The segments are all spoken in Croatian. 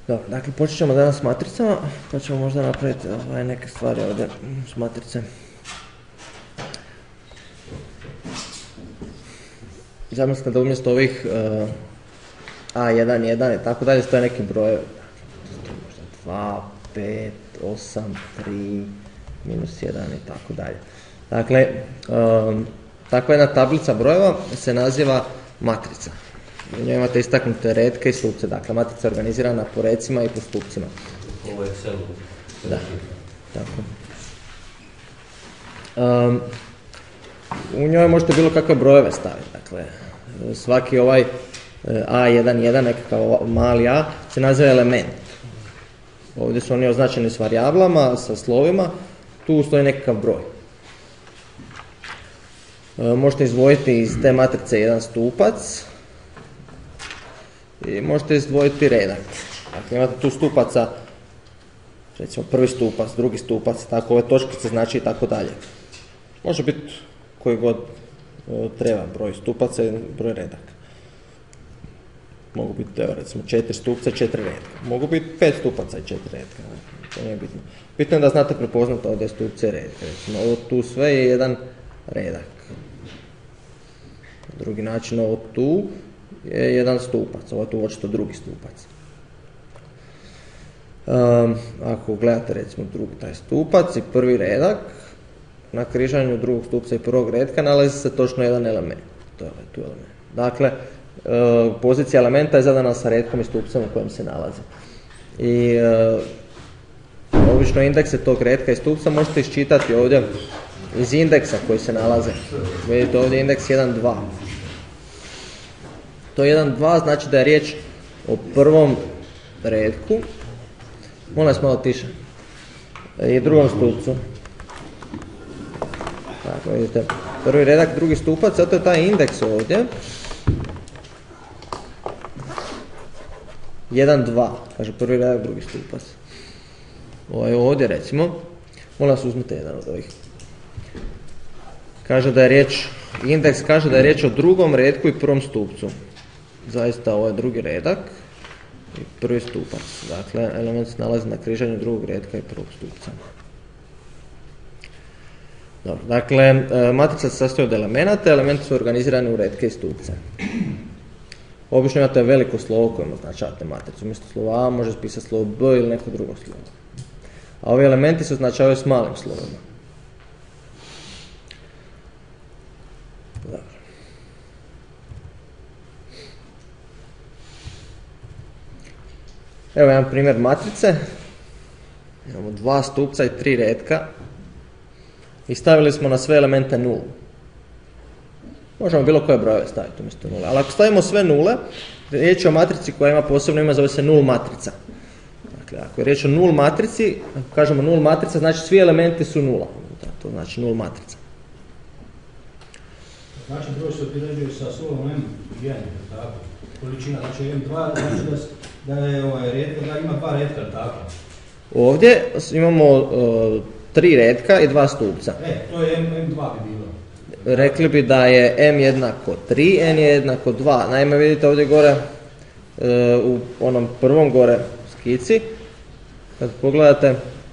Dobro, dakle počet ćemo danas s matricama, pa ćemo možda napraviti neke stvari ovdje s matrice. Zamislite da umjesto ovih A1, 1 i tako dalje stoje neki brojevi. Možda 2, 5, 8, 3, minus 1 i tako dalje. Dakle, takva jedna tablica brojeva se naziva matrica. U njoj imate istaknute retke i stupce, dakle matrica je organizirana po recima i po stupcima. Ovo je Excel. Da, tako. U njoj možete bilo kakve brojeve staviti, dakle svaki ovaj A11, nekakav mali a, se naziva element. Ovdje su oni označeni s varijablama, sa slovima, tu stoji nekakav broj. Možete izdvojiti iz te matrice jedan stupac i možete izdvojiti redak. Dakle, imate tu stupaca, recimo prvi stupac, drugi stupac, tako ove točkice znači i tako dalje. Može biti koji god treba, broj stupaca i broj redaka. Mogu biti, evo, recimo 4 stupca i 4 redka. Mogu biti 5 stupaca i 4 redka. To nije bitno. Bitno je da znate prepoznati ovdje stupce i redke. Recimo, ovo tu sve je jedan redak. Na drugi način, ovo tu je jedan stupac. Ovo je tu očito drugi stupac. Ako gledate recimo drugi taj stupac i prvi redak, na križanju drugog stupca i prvog redka nalazi se točno jedan element. To je tu element. Dakle, pozicija elementa je zadana sa redkom i stupcem u kojem se nalazi. I obično indekse tog redka i stupca možete iščitati ovdje iz indeksa koji se nalaze. Vidite ovdje indeks 1,2. To 1,2 znači da je riječ o prvom redku. Molim vas malo tiše. I drugom stupcu. Tako, vidite. Prvi redak, drugi stupac, zato je taj indeks ovdje. 1,2, kaže prvi redak, drugi stupac. Ovo je ovdje recimo. Molim vas uzmite jedan od ovih. Kaže da je riječ, indeks kaže da je riječ o drugom redku i prvom stupcu. Zaista ovo je drugi redak i prvi stupac. Dakle, element se nalazi na križanju drugog redka i prvog stupca. Dobro, dakle, matrica se sastoji od elemenata, elementi su organizirani u redke i stupce. Obično imate veliko slovo kojim označavate matricu. Umjesto slova A može pisati slovo B ili neko drugo slovo. A ovi elementi se označavaju s malim slovima. Dobro. Evo jedan primjer matrice. Imamo 2 stupca i 3 redka. I stavili smo na sve elemente 0. Možemo bilo koje brojeve staviti umjesto 0. Ali ako stavimo sve nule, riječ je o matrici koja ima posebno ime, zove se null matrica. Dakle, ako je riječ o null matrici, ako kažemo null matrica, znači svi elementi su nula. To znači null matrica. Znači broj se određuje sa slovom M1, tako? Količina, znači M2, znači da je redka, da ima 2 redka, tako? Ovdje imamo 3 redka i 2 stupca. To je M2 bi bilo. Rekli bi da je M jednako 3, N je jednako 2. Naime, vidite ovdje gore, u onom prvom gore skici, kad pogledate,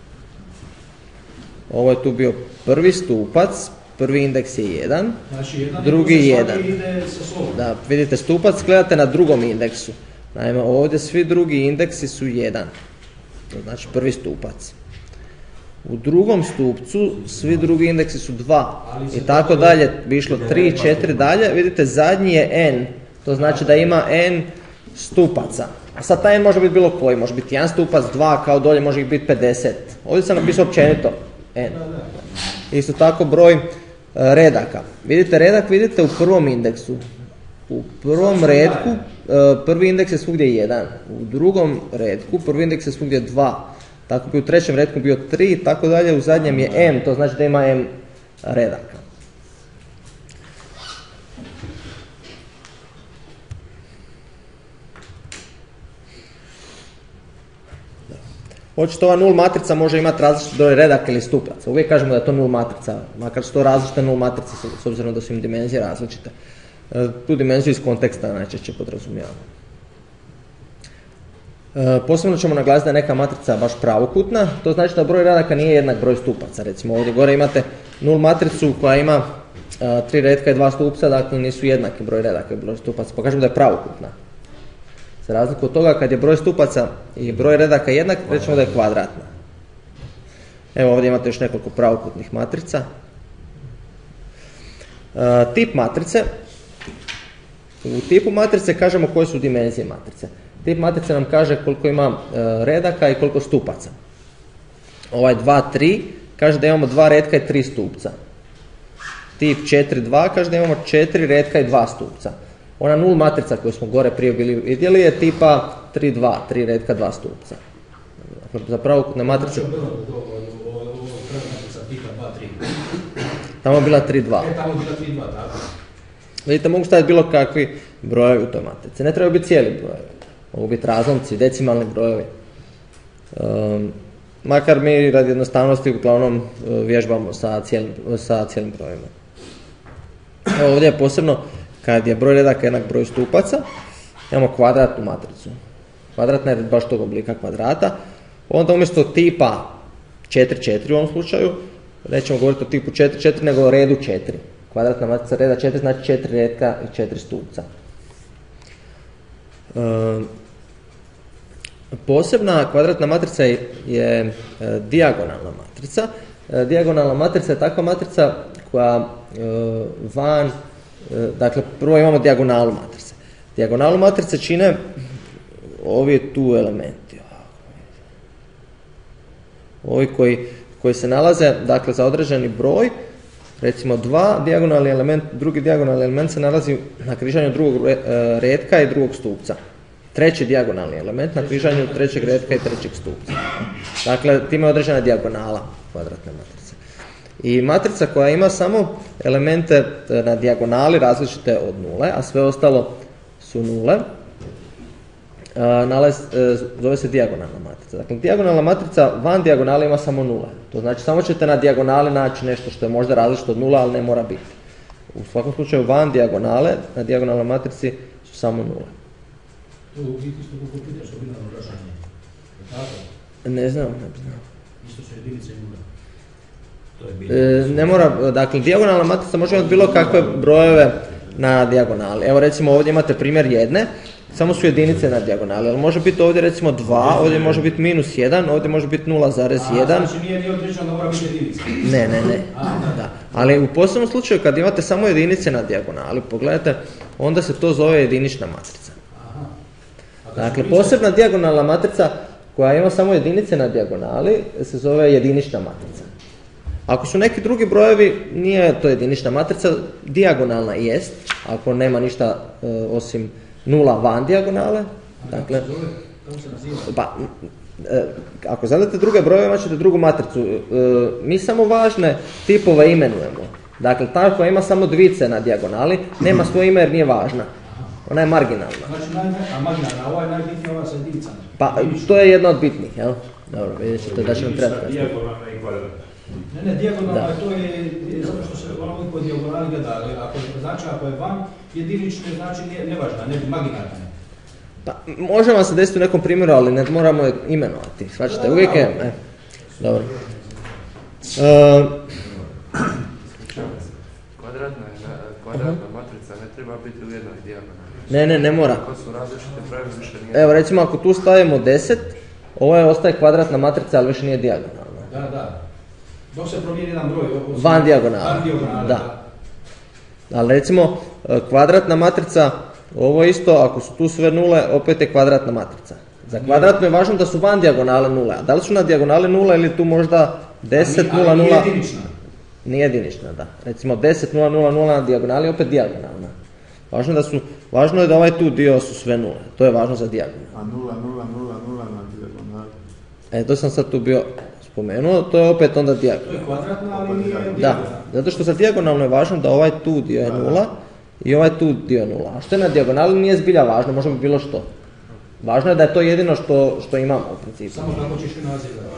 ovo je tu bio prvi stupac, prvi indeks je 1, znači, drugi 1. Ide sa slovom. Da, vidite stupac, gledate na drugom indeksu. Naime, ovdje svi drugi indeksi su 1, to znači prvi stupac. U drugom stupcu svi drugi indeksi su 2 i tako dalje, bi išlo 3, 4 dalje. Vidite, zadnji je n, to znači da ima n stupaca. A sad taj n može biti bilo koji, može biti 1 stupac, 2, kao dolje može ih biti 50. Ovdje sam napisao općenito n. Isto tako broj redaka. Vidite, redak vidite u prvom indeksu. U prvom redku prvi indeks je svugdje 1, u drugom redku prvi indeks je svugdje 2. Tako bi u trećem redku bio 3 i tako dalje, u zadnjem je m, to znači da ima m redaka. Očito ova null matrica može imati različit broj redaka ili stupaca. Uvijek kažemo da je to null matrica, makar su to različite null matrice s obzirom da su im dimenzije različite. Tu dimenziju iz konteksta najčešće podrazumijavamo. Posebno ćemo naglasiti da je neka matrica baš pravokutna, to znači da broj redaka nije jednak broj stupaca. Recimo ovdje gore imate nul matricu koja ima 3 redka i 2 stupca, dakle nisu jednaki broj redaka i broj stupaca, pa kažemo da je pravokutna. Za razliku od toga kad je broj stupaca i broj redaka jednak, rećemo da je kvadratna. Evo ovdje imate još nekoliko pravokutnih matrica. Tip matrice. U tipu matrice kažemo koje su dimenzije matrice. Tip matrice nam kaže koliko ima redaka i koliko stupaca. Ovaj 2, 3 kaže da imamo 2 redka i 3 stupca. Tip 4, 2 kaže da imamo 4 redka i 2 stupca. Ona nul matrica koju smo gore prije bili vidjeli je tipa 3, 2, 3 redka, 2 stupca. Dakle, za pravokutne matrice... Tamo je bila 3, 2. Tamo je bila 3, 2, tako. Vidite, mogu staviti bilo kakvi brojevi u toj matrici. Ne trebaju biti cijeli brojevi. Mogu biti razlomci, decimalni brojevi. Makar mi radi jednostavnosti uglavnom vježbamo sa cijelim brojima. Evo ovdje je posebno kad je broj redaka jednak broju stupaca, imamo kvadratnu matricu. Kvadratna je baš tog oblika kvadrata. Onda umjesto tipa 4, 4 u ovom slučaju, nećemo govoriti o tipu 4, 4, nego o redu 4. Kvadratna matrica reda 4 znači 4 redka i 4 stupca. Posebna kvadratna matrica je dijagonalna matrica. Dijagonalna matrica je takva matrica koja van, dakle prvo imamo dijagonalu matrice. Dijagonalu matrice čine ovi tu elementi. Ovi koji se nalaze, dakle za određeni broj, recimo drugi dijagonalni element se nalazi na križanju drugog redka i drugog stupca. Treći dijagonalni element na križanju trećeg redka i trećeg stupca. Dakle, time je određena dijagonala kvadratne matrice. I matrica koja ima samo elemente na dijagonali različite od nule, a sve ostalo su nule, zove se dijagonalna matrica. Dakle, dijagonalna matrica van dijagonale ima samo nule. To znači samo ćete na dijagonali naći nešto što je možda različito od nula, ali ne mora biti. U svakom slučaju van dijagonale, na dijagonalnoj matrici su samo nule. To u biti isto kako pitaš o binarnom rašanju. Ne znam, ne bi znao. Isto su jedinice i nula. To je binarno. Ne mora, dakle, dijagonalna matrica može imati bilo kakve brojeve na dijagonali. Evo recimo ovdje imate primjer jedne, samo su jedinice na dijagonali, ali može biti ovdje recimo 2, ovdje može biti -1, ovdje može biti 0,1. Znači nije određeno da mora biti jedinica. Ne. Da. Ali u posebnom slučaju kad imate samo jedinice na dijagonali, pogledajte, onda se to zove jedinična matrica. Dakle, posebna dijagonalna matrica koja ima samo jedinice na dijagonali se zove jedinična matrica. Ako su neki drugi brojevi, nije to jedinična matrica, dijagonalna jest, ako nema ništa osim nula van dijagonale. Dakle, ako zadate druge brojeve, imat ćete drugu matricu. Mi samo važne tipove imenujemo. Dakle, ta koja ima samo dvice na dijagonali, nema svoje ime jer nije važna. Ona je marginalna. Znači, a marginalna, ova je najbitnija, ova sa jedinicama. Pa, to je jedna od bitnih, jel? Dobro, vidjet ćete da će nam trebati. Dijagonalna i kvadratna. Ne, dijagonalna, to je zato što se ono po dijagonali gleda, znači ako je van jedinične, znači nevažna, ne marginalna. Pa, može vam se desiti u nekom primjeru, ali ne moramo je imenovati, shvaćate, uvijek je... Dobro. Kvadratna matrica ne treba biti u jednoj dijagonali. Ne mora. Ako su različite brojevi, više nije. Evo recimo ako tu stavimo 10, ovo ostaje kvadratna matrica, ali više nije dijagonalna. Da. Dok se promijeni jedan broj. Van dijagonala. Da. Ali recimo kvadratna matrica, ovo isto, ako su tu sve nule, opet je kvadratna matrica. Za kvadratno je važno da su van dijagonale nule. A da li su na dijagonali nula ili tu možda 10, 0, 0? Ali nije jedinična. Nije jedinična, da. Recimo 10, 0, 0, 0 na dijagonali, opet dijagonalna. Važno je da ovaj tu dio su sve nule. To je važno za dijagonal. A 0, 0, 0, 0 na dijagonali. To sam sad tu bio spomenuo, to je opet onda dijagonal. To je kvadratna, ali nije dijagonal. Da, zato što za dijagonalno je važno da ovaj tu dio je nula i ovaj tu dio je nula. A što je na dijagonali nije zbilja važno, može biti bilo što. Važno je da je to jedino što imamo u principu. Samo kako ćeš i naziv da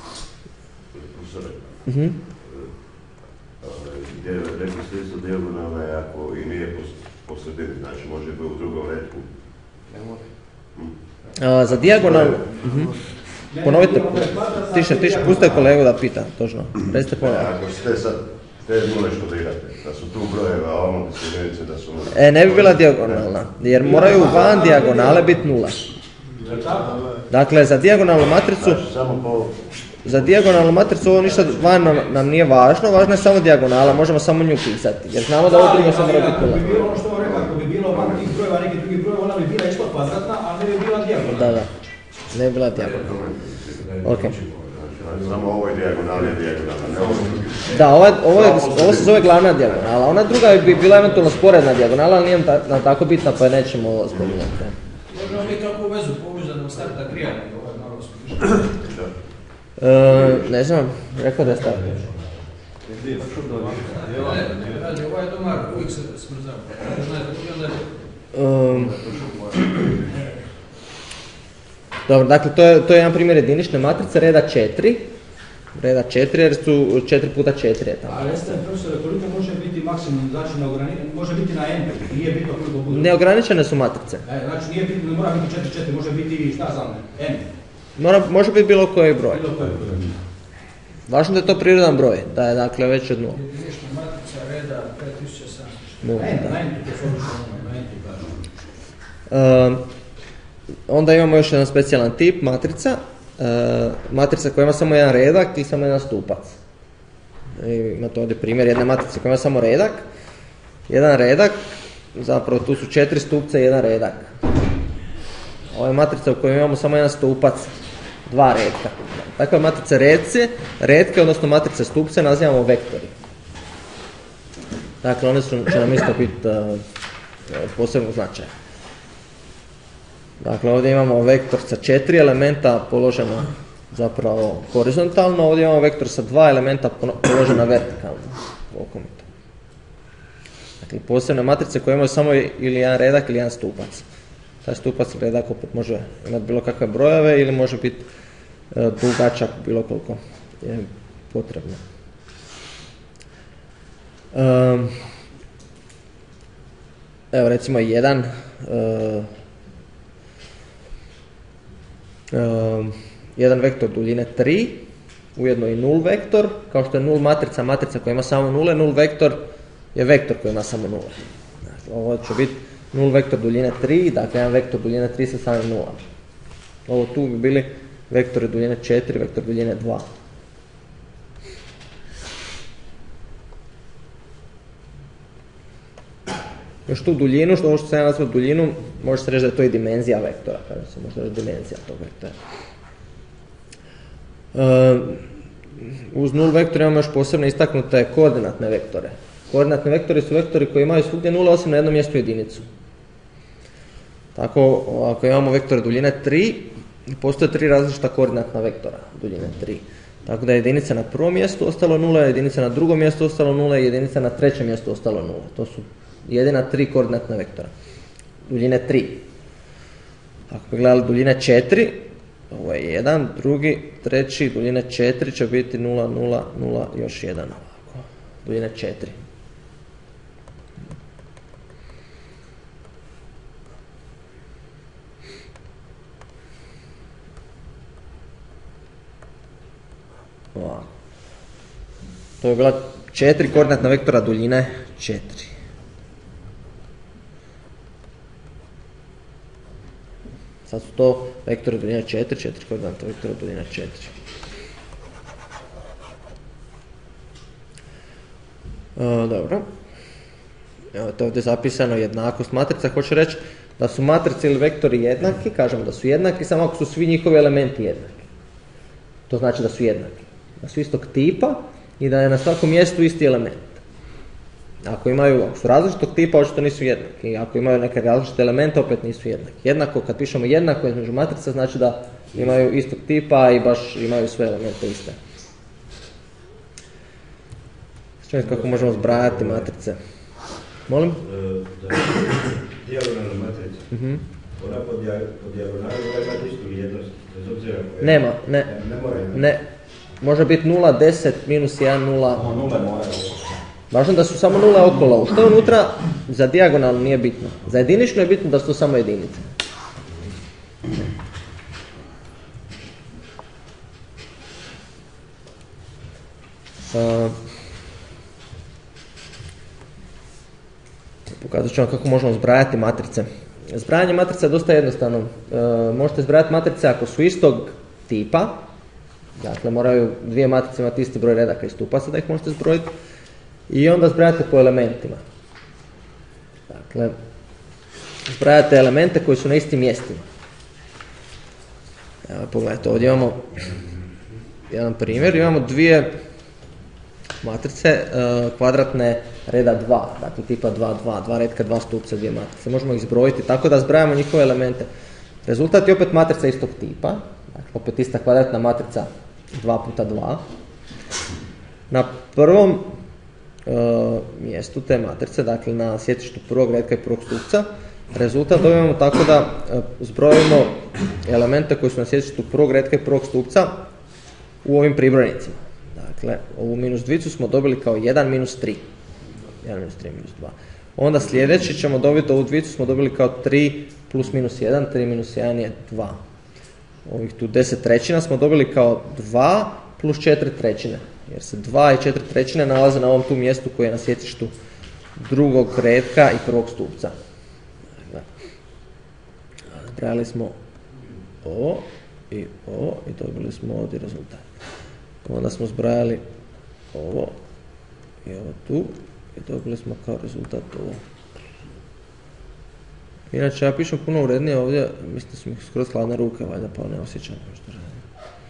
Rekli ste isto dijagonalna je ako i nije po sredini, znači može biti u drugom redku. Ne može. Za dijagonalnu... Ponovite, tiše, pustite kolegu da pita, točno. Recite ponovno. Ako ste sad te nule što dirate, da su tu brojeve, a ono su jedinice da su nule. Ne bi bila dijagonalna, jer moraju van dijagonale biti nula. Dakle, za dijagonalnu matricu... Za dijagonalnu matricu ovo ništa van nam nije važno, važna je samo dijagonala, možemo samo nju pisati, jer znamo da ovo drugo se mora biti nula. Ako bi bilo ono što vam rekao, ako bi bilo van tih brojeva, neki drugi broj, ona bi bila isto kvadratna, ali ne bi bila dijagonalna. Da, ne bi bila dijagonalna. Ok. Samo ovo je dijagonalna, ne ovo drugi. Da, ovo se zove glavna dijagonala, ona druga bi bila eventualno sporedna dijagonala, ali nije nam tako bitna pa je nećemo spominjati. Možemo mi kakvu vezu povući da nam starta krijanje, ovaj malo smo. Ne znam, rekao da je start. Ovaj je domar, uvijek se smrzao. Dobro, dakle to je jedan primjer jedinične matrice reda 4. Reda 4 jer su 4 puta 4 je tamo. A jeste, profesore, koliko može biti maksimum, znači može biti na n, nije bitno koliko bude? Neograničene su matrice. Znači nije bitno, ne mora biti 4, može biti šta znam, n. Može biti bilo koji broj. Bilo koji broj. Važno da je to prirodan broj, da je dakle već od 0. Jedinična matrica reda 5700. Nula, da. Na n to se kažu. Onda imamo još jedan specijalan tip matrica. Matrica koja ima samo jedan redak i samo jedan stupac. Imate ovdje primjer jedne matrice koja ima samo redak. Jedan redak, zapravo tu su 4 stupca i jedan redak. Ovo je matrica u kojoj imamo samo jedan stupac, 2 redka. Takve matrice redke, odnosno matrice stupce nazivamo vektori. Dakle, one će nam isto biti posebno značaja. Dakle, ovdje imamo vektor sa 4 elementa položeno zapravo horizontalno, ovdje imamo vektor sa 2 elementa položena vertikalno. Dakle, posebne matrice koje imaju samo ili jedan redak ili jedan stupac. Taj stupac redak opet može imati bilo kakve brojeve ili može biti dugačak bilo koliko je potrebno. Evo recimo jedan vektor duljine 3, ujedno i nul vektor, kao što je nul matrica koja ima samo nule, nul vektor je vektor koji ima samo nule. Dakle, ovo će biti nul vektor duljine 3, dakle jedan vektor duljine 3 sa samim nula. Ovo tu bi bili vektori duljine 4, vektor duljine 2. Još tu duljinu, ovo što sam ja nazvao duljinu, može se reći da je to i dimenzija vektora, kaže se, može reći dimenzija tog vektora. Uz nul vektora imamo još posebno istaknute koordinatne vektore. Koordinatni vektori su vektori koji imaju svugdje nula osim na jednom mjestu jedinicu. Tako, ako imamo vektore duljine 3, postoje 3 različita koordinatna vektora duljine 3. Tako da je jedinica na prvom mjestu ostalo 0, jedinica na drugom mjestu ostalo 0 i jedinica na trećem mjestu ostalo 0. To su jedina 3 koordinatna vektora. Duljine 3. Ako bi gledali duljine 4, ovo je 1, drugi, treći, duljine 4 će biti 0, 0, 0, još 1 ovako. Duljine 4. Ovako. To je bila 4 koordinatna vektora duljine 4. Sad su to vektori duljine 4, 4 koordinatna vektora duljine 4. Dobro. Evo to ovdje zapisano jednakost matrica. Hoće reći da su matrice ili vektori jednaki, kažemo da su jednaki, samo ako su svi njihovi elementi jednaki. To znači da su jednaki. Da su istog tipa i da je na svakom mjestu isti element. Ako su različitog tipa, očito nisu jednaki. I ako imaju neke različite elemente, opet nisu jednaki. Jednako, kad pišemo jednako između matrica, znači da imaju istog tipa i baš imaju sve elemente iste. Znači kako možemo zbrajati matrice. Molim? Dijagonalna matrica. Ona po dijagonali mora imati istu vrijednost. Nema, ne. Može biti 0, 10, minus 1, 0. Važno da su samo nule okolo. Što je unutra, za dijagonalno nije bitno. Za jedinično je bitno da su samo jedinice. Pokazat ću vam kako možemo zbrajati matrice. Zbrajanje matrica je dosta jednostavno. Možete zbrajati matrice ako su istog tipa, dakle moraju dvije matrice imati isti broj redaka i stupaca da ih možete zbrojiti, i onda zbrajate po elementima. Dakle, zbrajate elemente koji su na istim mjestima. Evo, pogledajte, ovdje imamo jedan primjer, imamo dvije matrice kvadratne reda 2, dakle tipa 2, 2, dva redka, dva stupca, dvije matrice. Možemo ih zbrojiti tako da zbrajamo njihove elemente. Rezultat je opet matrica istog tipa, dakle opet ista kvadratna matrica 2 puta 2. Na prvom mjestu te matrice, dakle na sjecištu prvog redka i prvog stupca, rezultat dobijemo tako da zbrojimo elemente koji su na sjecištu prvog redka i prvog stupca u ovim pribrojnicima. Dakle, ovu minus dvicu smo dobili kao 1 minus 3. 1 minus 3 minus 2. Onda sljedeći ćemo dobiti ovu dvicu smo dobili kao 3 plus minus 1. 3 minus 1 je 2. Ovih tu 10 trećina smo dobili kao 2 plus 4 trećine. Jer se 2 i 4 trećine nalaze na ovom tu mjestu koje je na sjecištu drugog redka i prvog stupca. Zbrajali smo ovo i dobili smo ovdje rezultat. Onda smo zbrajali ovo i ovo tu i dobili smo kao rezultat ovo. Inače, ja pišem puno urednije ovdje, mislim da su mi skroz hladne ruke, valjda, pa ne osjećam što radim.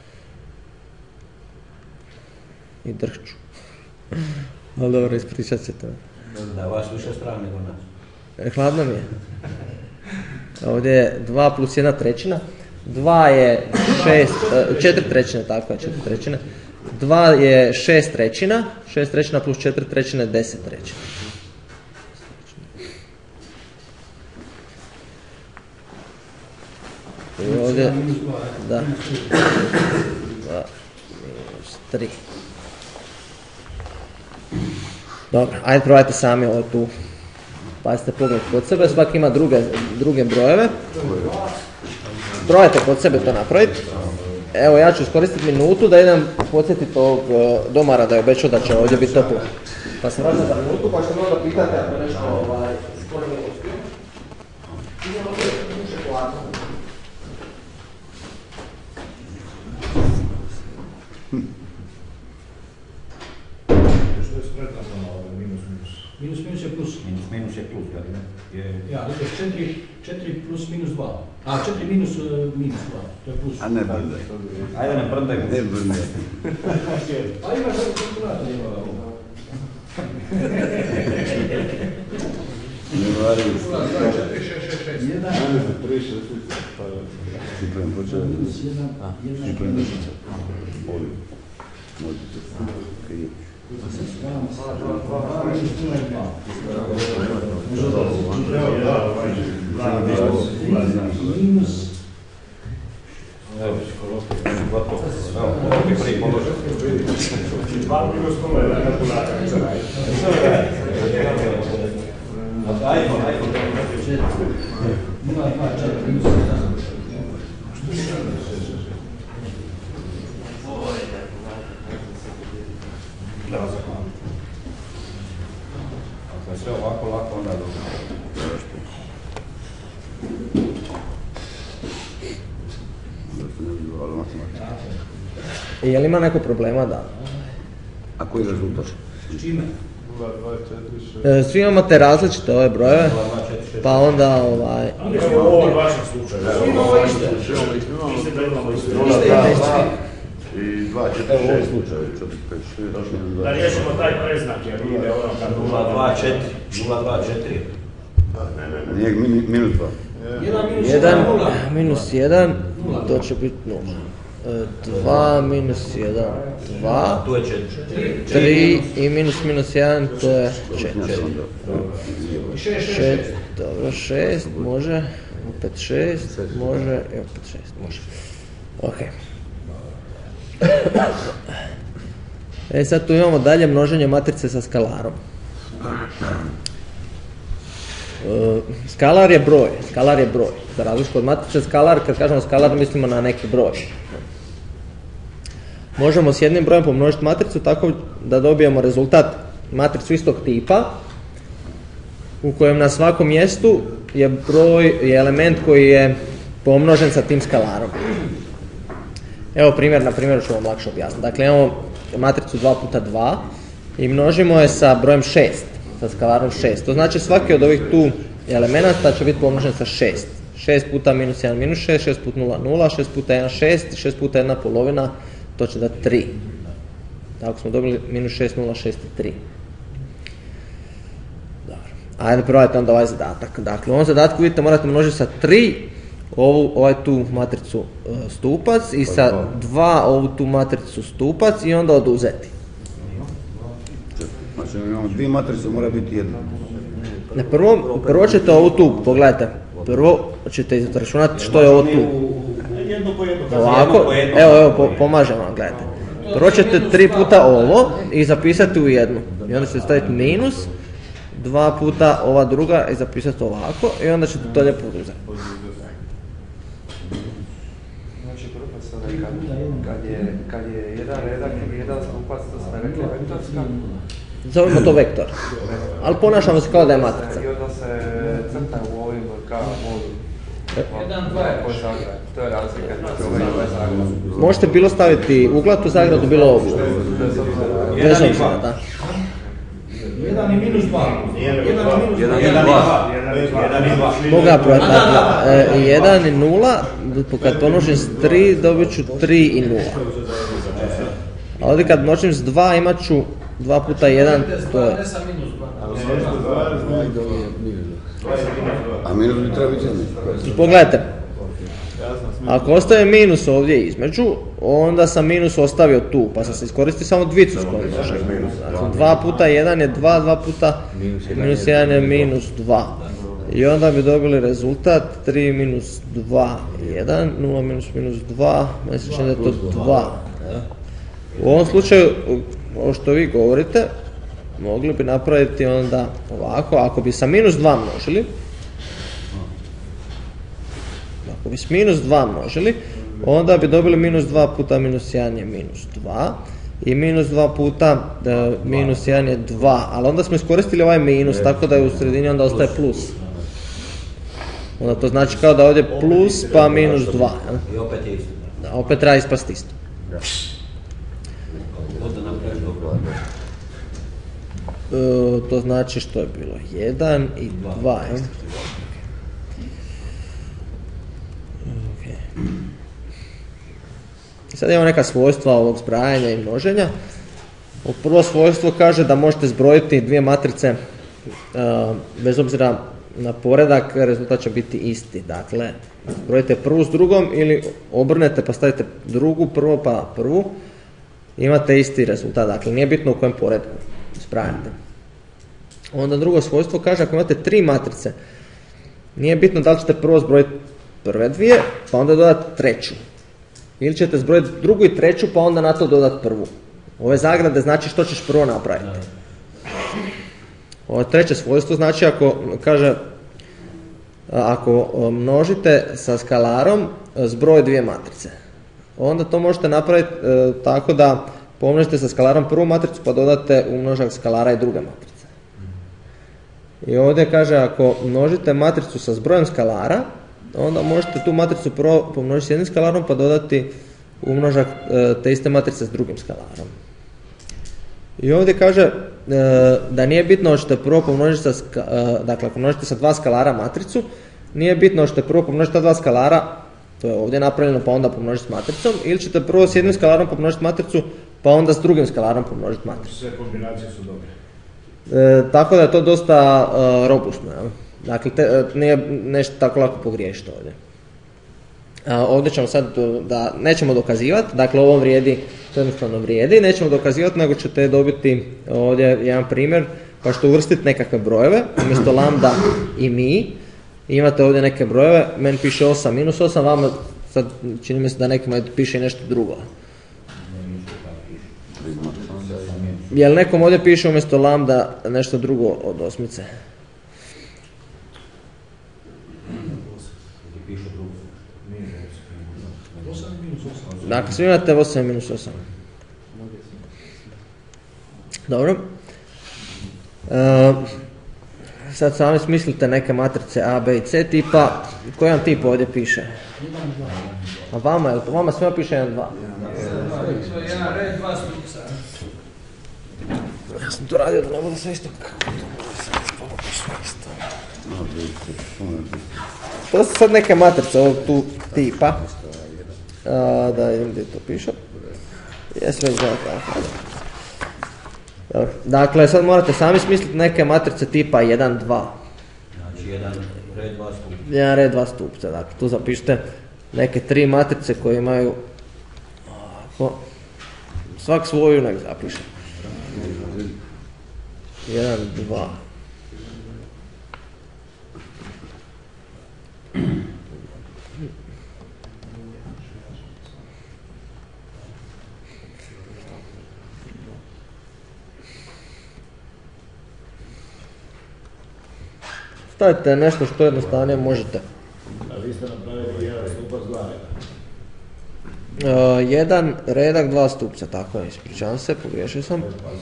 I drhću. Ali dobro, ispričat ćete me. Da, vas više strah nego nas. Hladno mi je. Ovdje je 2 plus 1 trećina. 2 je 4 trećine, tako je, 4 trećine. 2 je 6 trećina, 6 trećina plus 4 trećine je 10 trećina. I ovdje, da, 2 minus 3. Dobro, ajde probajte sami ovo tu. Pazite pogled kod sebe, svaki ima druge brojeve. Probajte kod sebe to napraviti. Evo, ja ću iskoristiti minutu da idem podsjetiti ovog domara da je obećao da će ovdje biti toplo. Pa se vraćam za minutu, pa ćete malo da pitate ako nešto skoro nije uspio. Idemo ovdje u šokoladu. Što je spretno na ovaj minus minus? Minus minus je plus. Minus je plus, da ne? Ja, vidiš, 4 plus minus 2. A, 4 minus minus 2, to je plus. A ne brde. Ajde ne brndaj. Ne brde. A imaš kalkulator, ima ga ovo. Ne varaju. 4, 6, 6, 6. 1, Ne, 3, 6, 6, pa je. Priprem počeo. minus 1, Priprem počeo. Ovdje. Možete. Krijeći. 2 minus 0 je 2. Minus. Evo, gotovo. Evo, mi prvi položaj. 2 minus 0 je kalkulator. Ajmo. 0, 2, 4, minus 1. Ako je sve ovako lako, onda je dobro. Je li ima neko problema? Da. A koji je rezultat? S čime? 0, 2, 4, 6. Svi imate različite ove brojeve, pa onda Ovo je vašem slučaju. Imamo isto. I 2, 4, 6. Evo u ovom slučaju, 4, 5, 6. Da riješimo taj preznak, jer ide ono kad 0,2,4. Nije minus 2. 1 minus 1, to će biti 0. 2 minus 1, 2. Tu je 4. 3 i minus 1, to je 4. 6, dobro, 6, može, opet 6, može, i opet 6, može. Ok. Sad tu imamo dalje množenje matrice sa skalarom. Skalar je broj. Za razliku od matrice skalar, kad kažemo skalar mislimo na neki broj. možemo s jednim brojem pomnožiti matricu tako da dobijemo rezultat matricu istog tipa u kojem na svakom mjestu je element koji je pomnožen sa tim skalarom. Evo primjer, na primjeru ću vam lakše objasniti. Dakle, imamo matricu 2 puta 2 i množimo je sa brojem 6, sa skalarom 6. To znači svaki od ovih tu elemenata će biti pomnožen sa 6. 6 puta minus 1 minus 6, 6 puta 0 0, 6 puta 1 6, 6 puta 1 polovina, to će dati 3. Tako smo dobili minus 6, 0, 6 i 3. Dobro. Ajde probajte onda ovaj zadatak. Dakle, u ovom zadatku vidite morate množiti sa 3 ovaj tu matricu stupac i sa 2 ovu tu matricu stupac i onda oduzeti. Znači imamo dvije matrice, mora biti jedna. Ne, prvo ćete ovu tu, pogledajte, prvo ćete izračunati što je ovo tu. Ovako, evo, pomažem vam, gledajte. Prvo ćete 3 puta ovo i zapisati u jednu. I onda ćete staviti minus, 2 puta ova druga i zapisati ovako i onda ćete to lijepo oduzeti. Znači, profesore, kad je jedan redak ili jedan stupac, to smo rekli vektorska. Zovemo to vektor, ali ponašamo se kao da je matrica. I onda se crta u ovim kao modu. 1, 2, to je razlika. Možete bilo staviti uglatu zagradu, bilo ovu. Bez obzira, da. 1 i minus 2. 1 i 2. Mogu ja probati, dakle, 1 i 0, kad pomnožim s 3 dobit ću 3 i 0. A ovdje kad množim s 2 imat ću 2 puta 1, to je... A minus bi treba biti jedno. Pogledajte, ako ostaje minus ovdje između, onda sam minus ostavio tu, pa sam se iskoristio samo dvicu s kojom množim. Znači, 2 puta 1 je 2, 2 puta minus 1 je minus 2. I onda bi dobili rezultat 3 minus 2, 1, 0 minus minus 2, mislim da je to 2. U ovom slučaju, ovo što vi govorite, mogli bi napraviti onda ovako, ako bi sa minus 2 množili, ako bi s minus 2 množili, onda bi dobili minus 2 puta minus 1 je minus 2 i minus 2 puta minus 1 je 2, ali onda smo iskoristili ovaj minus, tako da je u sredini onda ostaje plus. Onda to znači kao da ovdje plus pa minus 2. I opet je isto. Da, opet treba ispasti isto. To znači što je bilo 1 i 2. Sad imamo neka svojstva ovog zbrajanja i množenja. Prvo svojstvo kaže da možete zbrojiti dvije matrice bez obzira na poredak, rezultat će biti isti. Dakle, zbrojite prvu s drugom ili obrnete pa stavite drugu, prvo pa prvu. Imate isti rezultat, dakle nije bitno u kojem poredku zbrajate. Onda drugo svojstvo kaže ako imate tri matrice, nije bitno da li ćete prvo zbrojiti prve dvije pa onda dodati treću. Ili ćete zbrojiti drugu i treću pa onda na to dodati prvu. Ove zagrade znači što ćeš prvo napraviti. Ovo treće svojstvo znači ako množite sa skalarom zbroj dvije matrice. Onda to možete napraviti tako da pomnožite sa skalarom prvu matricu pa dodate umnožak skalara i druge matrice. I ovdje kaže ako množite matricu sa zbrojem skalara, onda možete tu matricu prvo pomnožiti s jednim skalarom pa dodati umnožak te iste matrice s drugim skalarom. I ovdje kaže da nije bitno hoćete prvo pomnožiti dakle ako množite sa dva skalara matricu, nije bitno hoćete prvo pomnožiti ta dva skalara, to je ovdje napravljeno pa onda pomnožiti s matricom, ili ćete prvo s jednim skalarom pomnožiti matricu pa onda s drugim skalarom pomnožiti matricu. Sve kombinacije su dobre. Tako da je to dosta robustno. Ja? Dakle, nije nešto tako lako pogriješiti ovdje. Ovdje ćemo sad, da nećemo dokazivati, dakle ovo vrijedi, to jednostavno vrijedi, nećemo dokazivati, nego ćete dobiti ovdje jedan primjer, pa ćete uvrstiti nekakve brojeve, umjesto lambda i mi, imate ovdje neke brojeve, meni piše 8, minus 8, vama sad čini mi se da nekima piše i nešto drugo. Jel nekom ovdje piše umjesto lambda nešto drugo od osmice? Dakle, svi imate 8 minus 8. Dobro. Sad sami smislite neke matrice A, B i C tipa. Koji vam tip ovdje piše? A vama, jel vama svima piše 1, 2? To je jedan red, dva stupca. Ja sam to radio da ne bude sve isto. To su sad neke matrice ovog tu tipa. Da vidim gdje to piše. Jes već znao tako. Dakle, sad morate sami smisliti neke matrice tipa 1, 2. Znači jedan red, dva stupca. Jedan red, dva stupca. Dakle, tu zapišite neke 3 matrice koje imaju ovako, svak svoju nek zapiše. 1, 2. Stavite nešto što jednostavnije možete. A vi ste napravili jedan stupac, dva reda. Jedan redak, dva stupca, tako je, ispričavam se, pogriješio sam.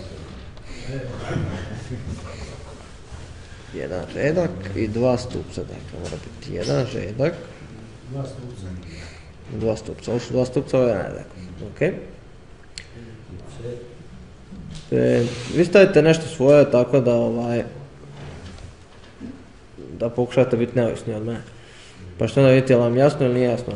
Jedan redak i dva stupca, dakle mora biti jedan redak, dva stupca, ovo su dva stupca, ovo je jedan redak, ok. Vi stavite nešto svoje tako da da pokušate biti neovisni od mene. Pa što onda vidite, je li vam jasno ili nije jasno?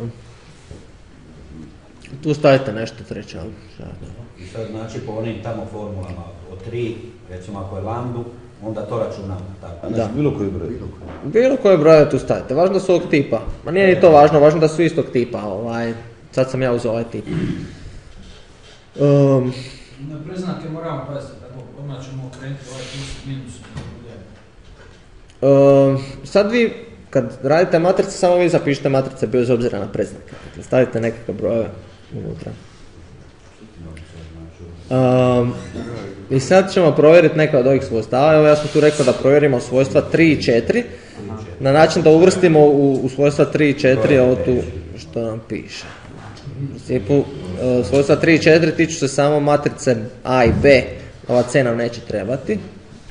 Tu stavite nešto treće. I sad znači po onim tamo formulama od 3, recimo ako je lambdu, onda to računamo. Tako. Da. Bilo koji broj. Bilo koje broje tu stavite. Važno da su ovog tipa. Ma nije ni to važno, važno da su istog tipa. Sad sam ja uzeo ovaj tip. Na preznake moramo paziti, tako odmah ćemo okrenuti ovaj plus minus. Sad vi, kad radite matrice, samo vi zapišite matrice bez obzira na predznake. Dakle, stavite nekakve brojeve unutra. I sad ćemo provjeriti neke od ovih svojstava. Evo ja sam tu rekao da provjerimo svojstva 3 i 4 na način da uvrstimo u svojstva 3 i 4 ovo tu što nam piše. U principu, svojstva 3 i 4 tiču se samo matrice A i B, ova C nam neće trebati.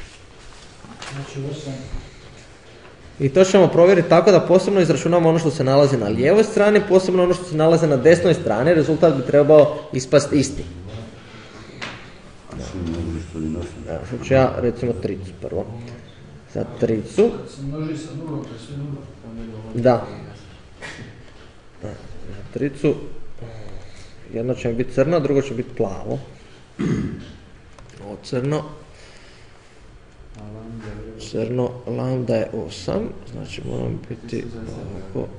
I to ćemo provjeriti tako da posebno izračunamo ono što se nalazi na lijevoj strani, posebno ono što se nalazi na desnoj strani, rezultat bi trebao ispasti isti. Sad ću ja recimo tricu prvo. Sad tricu. Se množi sa nulom, to je sve nula. Da. Tricu. Jedno će mi biti crno, drugo će biti plavo. Ovo crno. Crno, lambda je 8, znači moram biti ovako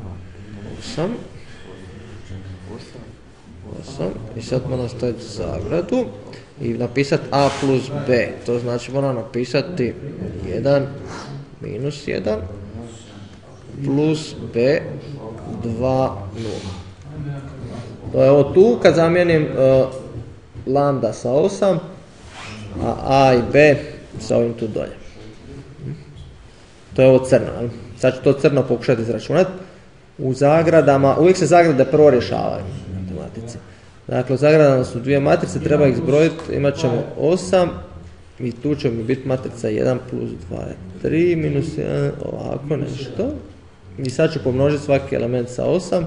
8 i sad moram staviti zagradu i napisati a plus b, to znači moram napisati 1 minus 1 plus b 2 0. To je ovo tu kad zamijenim lambda sa 8, a i b sa ovim tu dolje. To je ovo crno. Sad ću to crno pokušati izračunati. U zagradama, uvijek se zagrade prvo rješavaju u matematici. Dakle, u zagradama su dvije matrice, treba ih zbrojiti, imat ćemo 8 i tu će mi biti matrica 1 plus 2 je 3 minus 1, ovako nešto. I sad ću pomnožiti svaki element sa 8.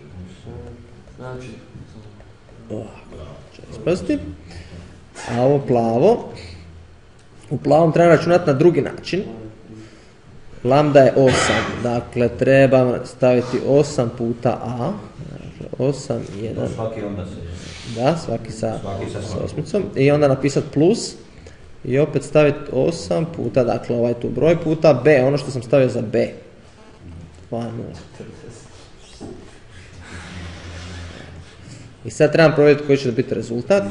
Ovako će ispasti. A ovo plavo, u plavom treba računati na drugi način. Lambda je 8, dakle treba staviti 8 puta a, dakle 8, 1, svaki onda se... Da, svaki sa osmicom, i onda napisati plus, i opet staviti 8 puta, dakle ovaj tu broj puta b, ono što sam stavio za b. 2, 0. I sad trebam provjeriti koji će biti rezultat.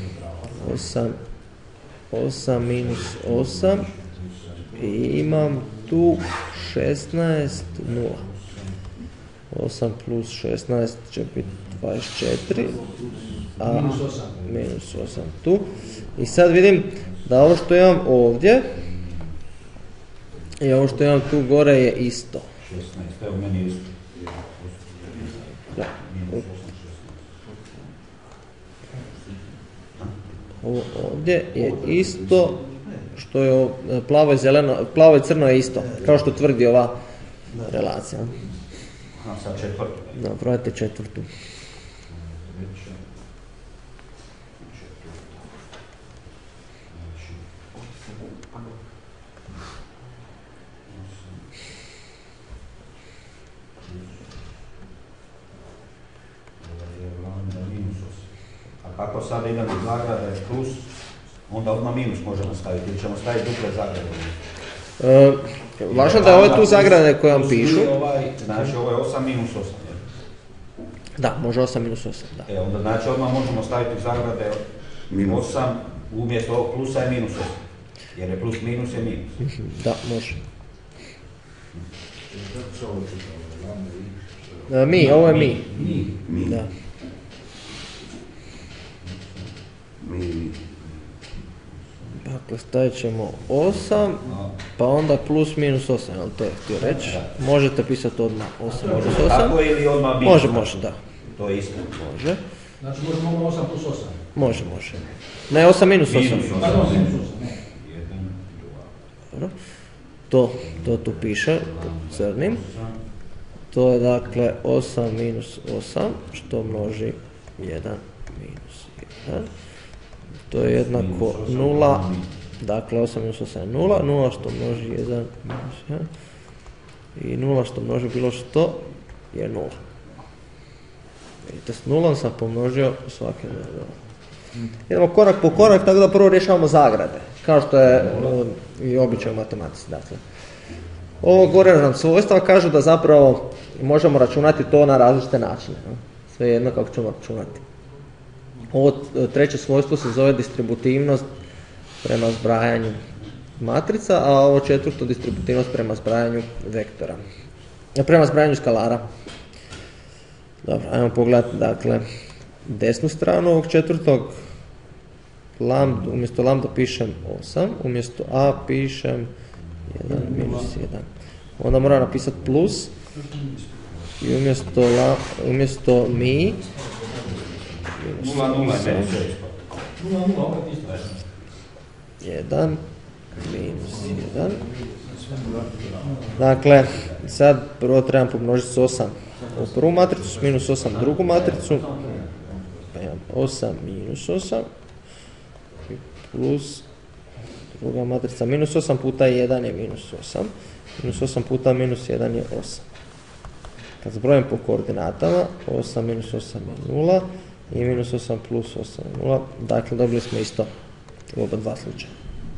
8 minus 8, i imam tu 16, 0. 8 plus 16 će biti 24, a minus 8 tu. I sad vidim da ovo što imam ovdje i ovo što imam tu gore je isto. 16, evo meni isto. Da. Ovo ovdje je isto što je plavo i crno je isto, kao što tvrdi ova relacija. Aha, sad četvrtu. Da, provajte četvrtu. A kako sad idemo iz zagrade plus, onda odmah minus možemo staviti, ili ćemo staviti duple zagrade? Važno da je ove tu zagrade koje vam pišu. Znači ovo je 8 minus 8. Da, može 8 minus 8, da. Onda znači odmah možemo staviti zagrade 8, umjesto ovog plusa je minus 8. Jer je plus minus je minus. Da, može. Ovo je mi. Da. Dakle, stavit ćemo 8, pa onda plus minus 8, jel to je htio reći? Možete pisati odmah 8 minus 8. Tako ili odmah minus? Može, da. To je isto. Može. Znači možemo 8 plus 8? Može. Ne, 8 minus 8. Pardon, minus 8. Dobro. To tu piše, crnim. To je dakle 8 minus 8, što množi 1 minus 1. To je jednako 0, dakle 8 minus 8 je 0, 0 što množi 1 minus 1 i 0 što množi bilo što je 0. Vidite, s 0 sam pomnožio svake 0. Idemo korak po korak, tako da prvo rješavamo zagrade, kao što je i običaj u matematici. Dakle, ovo gore nam svojstva kažu da zapravo možemo računati to na različite načine. Sve jedno kako ćemo računati. Ovo treće svojstvo se zove distributivnost prema zbrajanju matrica, a ovo četvrto distributivnost prema zbrajanju vektora. Prema zbrajanju skalara. Dobro, ajmo pogledati dakle desnu stranu ovog četvrtog. Umjesto lambda pišem 8, umjesto a pišem 1 minus 1. Onda moram napisati plus i umjesto mi 1 minus 1. Dakle, sad prvo trebam pomnožiti s 8 u prvu matricu, s minus 8 drugu matricu. Pa imam 8 minus 8 plus druga matrica. Minus 8 puta 1 je minus 8. Minus 8 puta minus 1 je 8. Kad zbrojim po koordinatama, 8 minus 8 je 0 i minus 8 plus 8 je 0. Dakle, dobili smo isto u oba dva slučaja.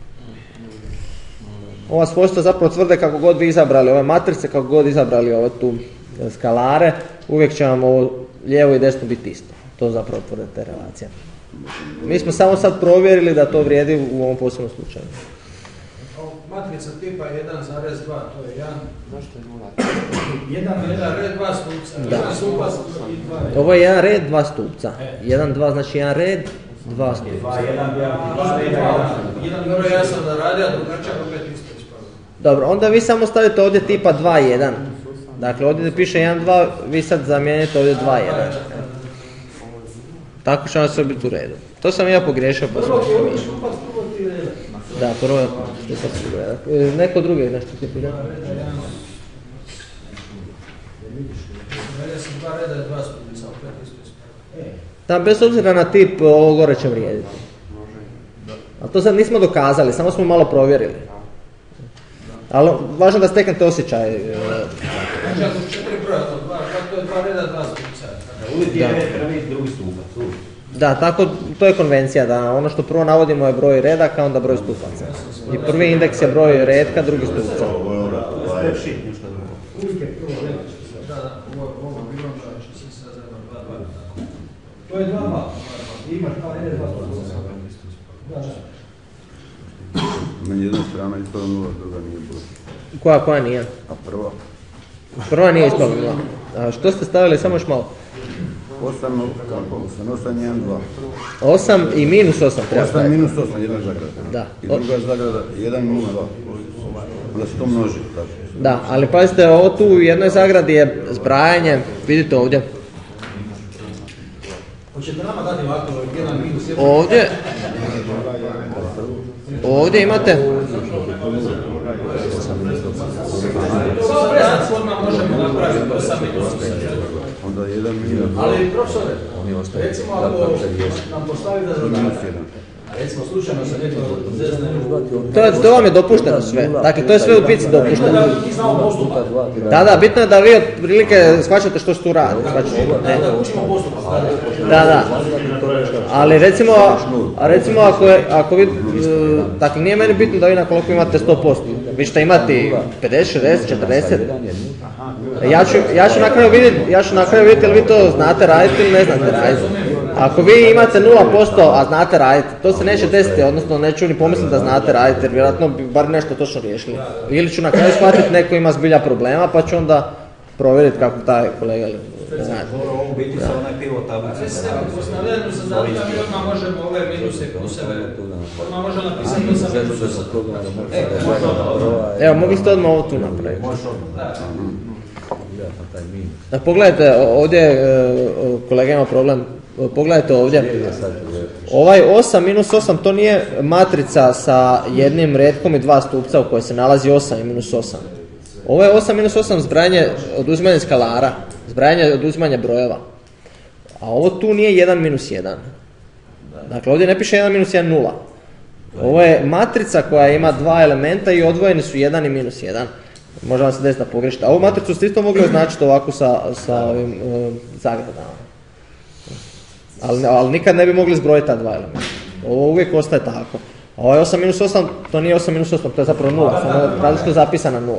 Ova svojstva zapravo tvrde kako god vi izabrali ove matrice, kako god izabrali ove tu skalare, uvijek će vam ovo lijevo i desno biti isto. To zapravo tvrde te relacije. Mi smo samo sad provjerili da to vrijedi u ovom posebnom slučaju. Matrica tipa 1,2, to je 1. Zašto je 0? 1 red, 2 stupca. Da. 1 stupac i 2 red. Ovo je 1 red, 2 stupca. 1, 2 znači 1 red, 2 stupca. 1 vrlo jasno da radi, a drugačija opet isto ispada. Dobro, onda vi samo stavite ovdje tipa 2, 1. Dakle, ovdje piše 1, 2, vi sad zamijenite ovdje 2, 1. Tako će vam sve biti u redu. To sam ja pogriješio pa sam promijenio. Da, prvo je stupac u redu. Neko drugi nešto ti pita? Da, bez obzira na tip, ovo gore će vrijediti. A to sad nismo dokazali, samo smo malo provjerili. Ali važno da steknete osjećaj. Znači ako 4 broja, to je 2 reda, 2 stupca. Uvijek je red prvi i drugi stupac. Da, tako, to je konvencija, da ono što prvo navodimo je broj redaka, onda broj stupaca. I prvi indeks je broj redka, drugi stupca. Uvijek je prvo red. Da, ovo je bilo da će se sad zajedno 2. To je 2, 2. Imaš 2 reda, 2 stupca. Meni jedna strana ispala 0, druga nije bila. Koja nije? A prva? Prva nije ispala 0. A što ste stavili, samo još malo? 8, 1, 2. 8 i minus 8 treba 8 staviti. minus 8, jedna zagrada. Da. I druga zagrada, 1 minus 2. Onda se to množi. Tako. Da, ali pazite, ovo tu u jednoj zagradi je zbrajanje, vidite ovdje. Hoćete nama dati ovako 1 -1? Ovdje imate... Samo prezak odmah možemo napraviti 8 Onda 1 minus. Ali profesore, recimo ako nam postavi da zadatak, recimo slučajno se netko zezne... To vam je dopušteno sve. Dakle, to je sve u pici dopušteno. Mi znamo postupak. Da, bitno je da vi otprilike shvaćate što se tu radi. Da učimo postupak. Da. Ali recimo ako vi, dakle nije meni bitno da vi na koliko imate 100%. Vi ćete imati 50, 60, 40. Ja ću na kraju vidjeti ili vi to znate raditi ili ne znate raditi. Ako vi imate 0%, a znate raditi, to se neće desiti, odnosno neću ni pomisliti da znate raditi, jer vjerojatno bi bar nešto točno riješili. Ili ću na kraju shvatiti neko ima zbilja problema, pa ću onda provjeriti kako taj kolega zna. Ovo biti sa onaj pivot tablice. Postavljanju sa zadatka mi odmah možemo ove minuse pluseve, odmah možemo napisati da sam minusa. Evo, mogli ste odmah ovo tu napraviti. Pogledajte, ovdje kolega ima problem. Pogledajte ovdje, ovaj 8 minus 8 to nije matrica sa jednim retkom i 2 stupca u kojoj se nalazi 8 i minus 8. Ovo je 8 minus 8 zbrajanje oduzimanje skalara, zbrajanje oduzimanje brojeva. A ovo tu nije 1 minus 1. Dakle, ovdje ne piše 1 minus 1 0. Ovo je matrica koja ima 2 elementa i odvojeni su 1 i minus 1. Može vam se desiti da pogrešite. A ovu matricu ste isto mogli označiti ovako sa ovim zagradama. Ali nikad ne bi mogli zbrojiti ta 2 elementa. Ovo uvijek ostaje tako. A ovo je 8 minus 8, to nije 8 minus 8, to je zapravo 0. Samo je različito zapisana 0.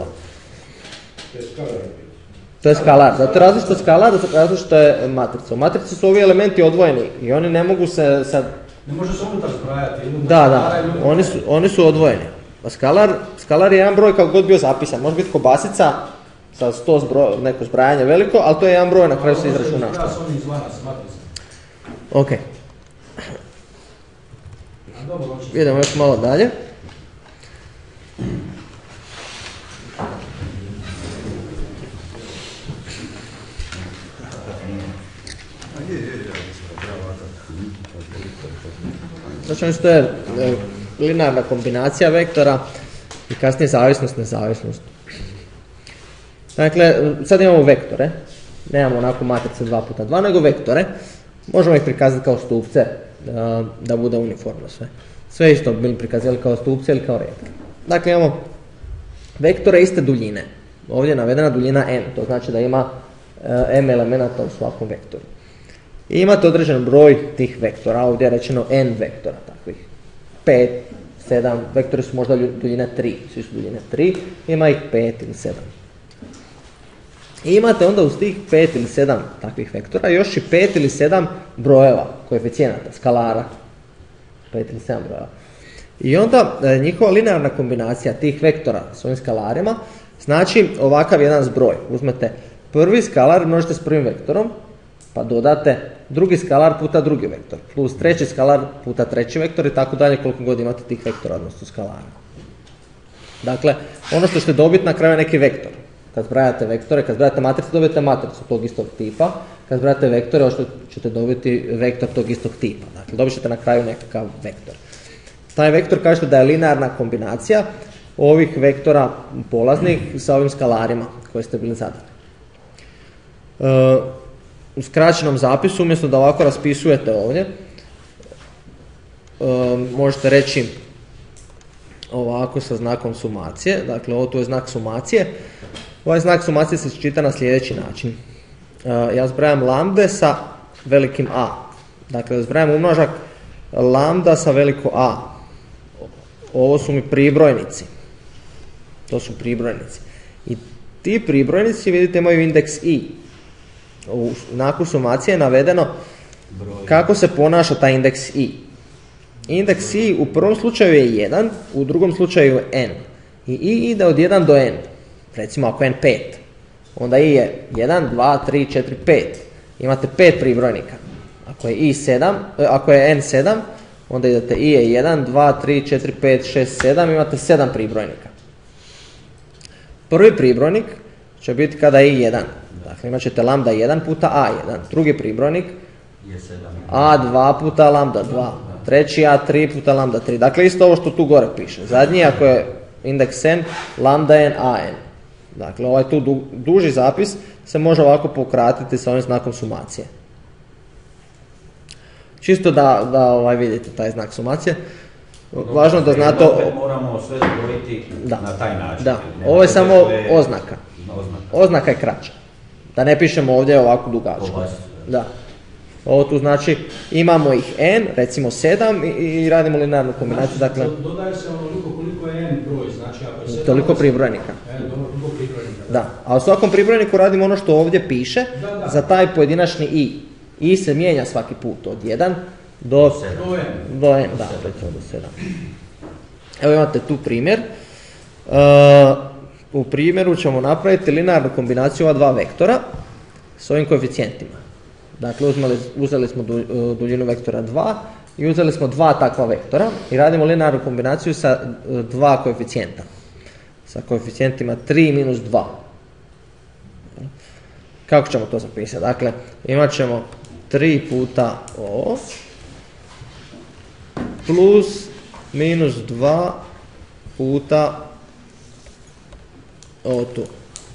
To je skalar. Zato je različito skalar, različito je matrica. U matrici su ovi elementi odvojeni i oni ne mogu se sad... Ne može se unutar zbrajati. Da, oni su odvojeni. A skalar je jedan broj kako god bio zapisan. Može biti kobasica sa 100 neko zbrajanje veliko, ali to je jedan broj, na kraju se izračuna. Ok. Idemo još malo dalje. Znači što je linearna kombinacija vektora i kasnije zavisnost, nezavisnost. Dakle, sad imamo vektore, nemamo onako matrice 2x2, nego vektore. Možemo ih prikazati kao stupce, da bude uniformno sve. Sve isto bili prikazali kao stupce ili kao retke. Dakle, imamo vektore iste duljine. Ovdje je navedena duljina n, to znači da ima m elemenata u svakom vektoru. I imate određen broj tih vektora, ovdje je rečeno n vektora, takvih 5, 7, vektori su možda duljine 3, svi su duljine 3, ima ih 5 ili 7. I imate onda uz tih 5 ili 7 takvih vektora još i 5 ili 7 brojeva, koeficijenata, skalara. 5 ili 7 brojeva. I onda njihova linearna kombinacija tih vektora s ovim skalarima znači ovakav jedan zbroj. Uzmete prvi skalar množite s prvim vektorom, pa dodate drugi skalar puta drugi vektor, plus treći skalar puta treći vektor i tako dalje koliko god imate tih vektora, odnosno skalara. Dakle, ono što ćete dobiti na kraju je neki vektor. Kad zbrajate vektore, kad zbrajate matrice, dobijete matricu tog istog tipa. Kad zbrajate vektore, što ćete dobiti vektor tog istog tipa. Dakle, dobit ćete na kraju nekakav vektor. Taj vektor kažete da je linearna kombinacija ovih vektora polaznih sa ovim skalarima koje ste bili zadali. U skraćenom zapisu, umjesto da ovako raspisujete ovdje, možete reći ovako sa znakom sumacije. Dakle, ovo tu je znak sumacije. Ovaj znak sumacije se čita na sljedeći način. Ja zbrajam lambde sa velikim A. Dakle, zbrajam umnožak lambda sa veliko A. Ovo su mi pribrojnici. To su pribrojnici. I ti pribrojnici, vidite, imaju indeks I. U znaku sumacije je navedeno kako se ponaša taj indeks I. Indeks I u prvom slučaju je 1, u drugom slučaju je n. I I ide od 1 do n. Recimo ako je n 5, onda I je 1, 2, 3, 4, 5. Imate 5 pribrojnika. Ako je n 7, onda idete I je 1, 2, 3, 4, 5, 6, 7, imate 7 pribrojnika. Prvi pribrojnik će biti kada je I 1. Dakle, imat ćete lambda 1 puta A1. Drugi pribrojnik A2 puta lambda 2. Treći A3 puta lambda 3. Dakle, isto ovo što tu gore piše. Zadnji, ako je indeks n, lambda n, an. Dakle, ovaj tu duži zapis se može ovako pokratiti sa ovim znakom sumacije. Čisto da vidite taj znak sumacije. Važno da znate... Moramo sve zbrojiti na taj način. Da, ovo je samo oznaka. Oznaka je kraća. Da ne pišemo ovdje ovako dugačko. Da. Ovo tu znači imamo ih n, recimo 7 i radimo linearnu kombinaciju. Dakle, dodaje se onoliko koliko je n broj, znači ako je 7... Toliko pribrojnika. Toliko pribrojnika. Da, a u svakom pribrojniku radimo ono što ovdje piše za taj pojedinačni i. I se mijenja svaki put od 1 do n. Da, recimo do 7. Evo imate tu primjer. U primjeru ćemo napraviti linearnu kombinaciju ova dva vektora s ovim koeficijentima. Dakle, uzeli smo duljinu vektora 2 i uzeli smo dva takva vektora i radimo linearnu kombinaciju sa dva koeficijenta. Sa koeficijentima 3 minus 2. Kako ćemo to zapisati? Dakle, imat ćemo 3 puta o plus minus 2 puta ovo tu.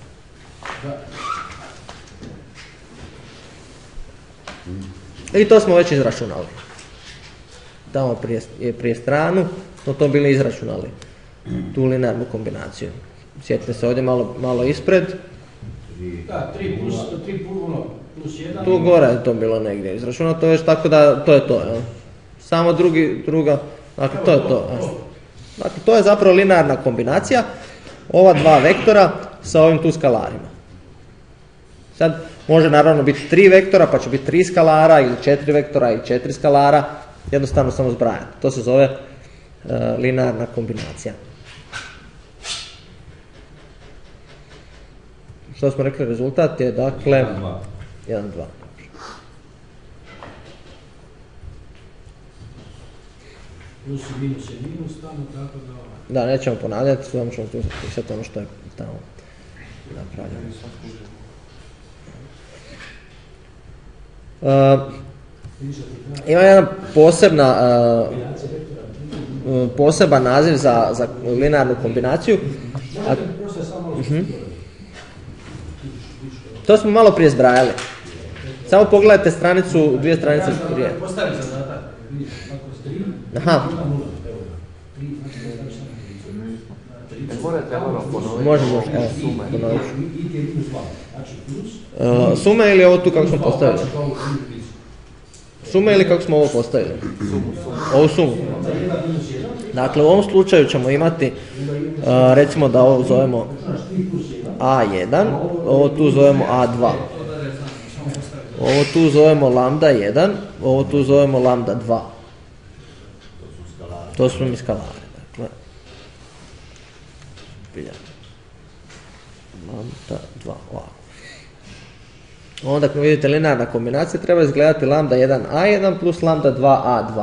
I to smo već izračunali. Tamo prije stranu smo to bili izračunali. Tu linearnu kombinaciju. Sjetite se ovdje malo ispred. Da, 3 plus 1. Tu gore je to bilo negdje izračunato već, tako da to je to. Jel? Samo druga, dakle to je to. Dakle, to je zapravo linearna kombinacija ova dva vektora sa ovim tu skalarima. Sad može naravno biti 3 vektora pa će biti 3 skalara ili 4 vektora i 4 skalara, jednostavno samo zbrajati. To se zove linearna kombinacija. Što smo rekli, rezultat je dakle 1, 2. Plus i minus je minus tamo, tako da... Da, nećemo ponavljati, samo ćemo tu zapisati ono što je tamo napravljeno. Ima jedan poseban naziv za linearnu kombinaciju. To smo malo prije zbrajali. Samo pogledajte stranicu, 2 stranice prije. Postavim zadatak. Aha. Može, evo, ponovit ću. Sume ili ovo tu kako smo postavili? Sume ili kako smo ovo postavili? Ovu sumu. Dakle, u ovom slučaju ćemo imati, recimo da ovo zovemo A1, ovo tu zovemo A2. Ovo tu zovemo lambda 1, ovo tu zovemo lambda 2. To su mi skalari. Dakle, lambda 2, ovako. Onda ako vidite linearna kombinacija treba izgledati lambda 1 A1 plus lambda 2 A2.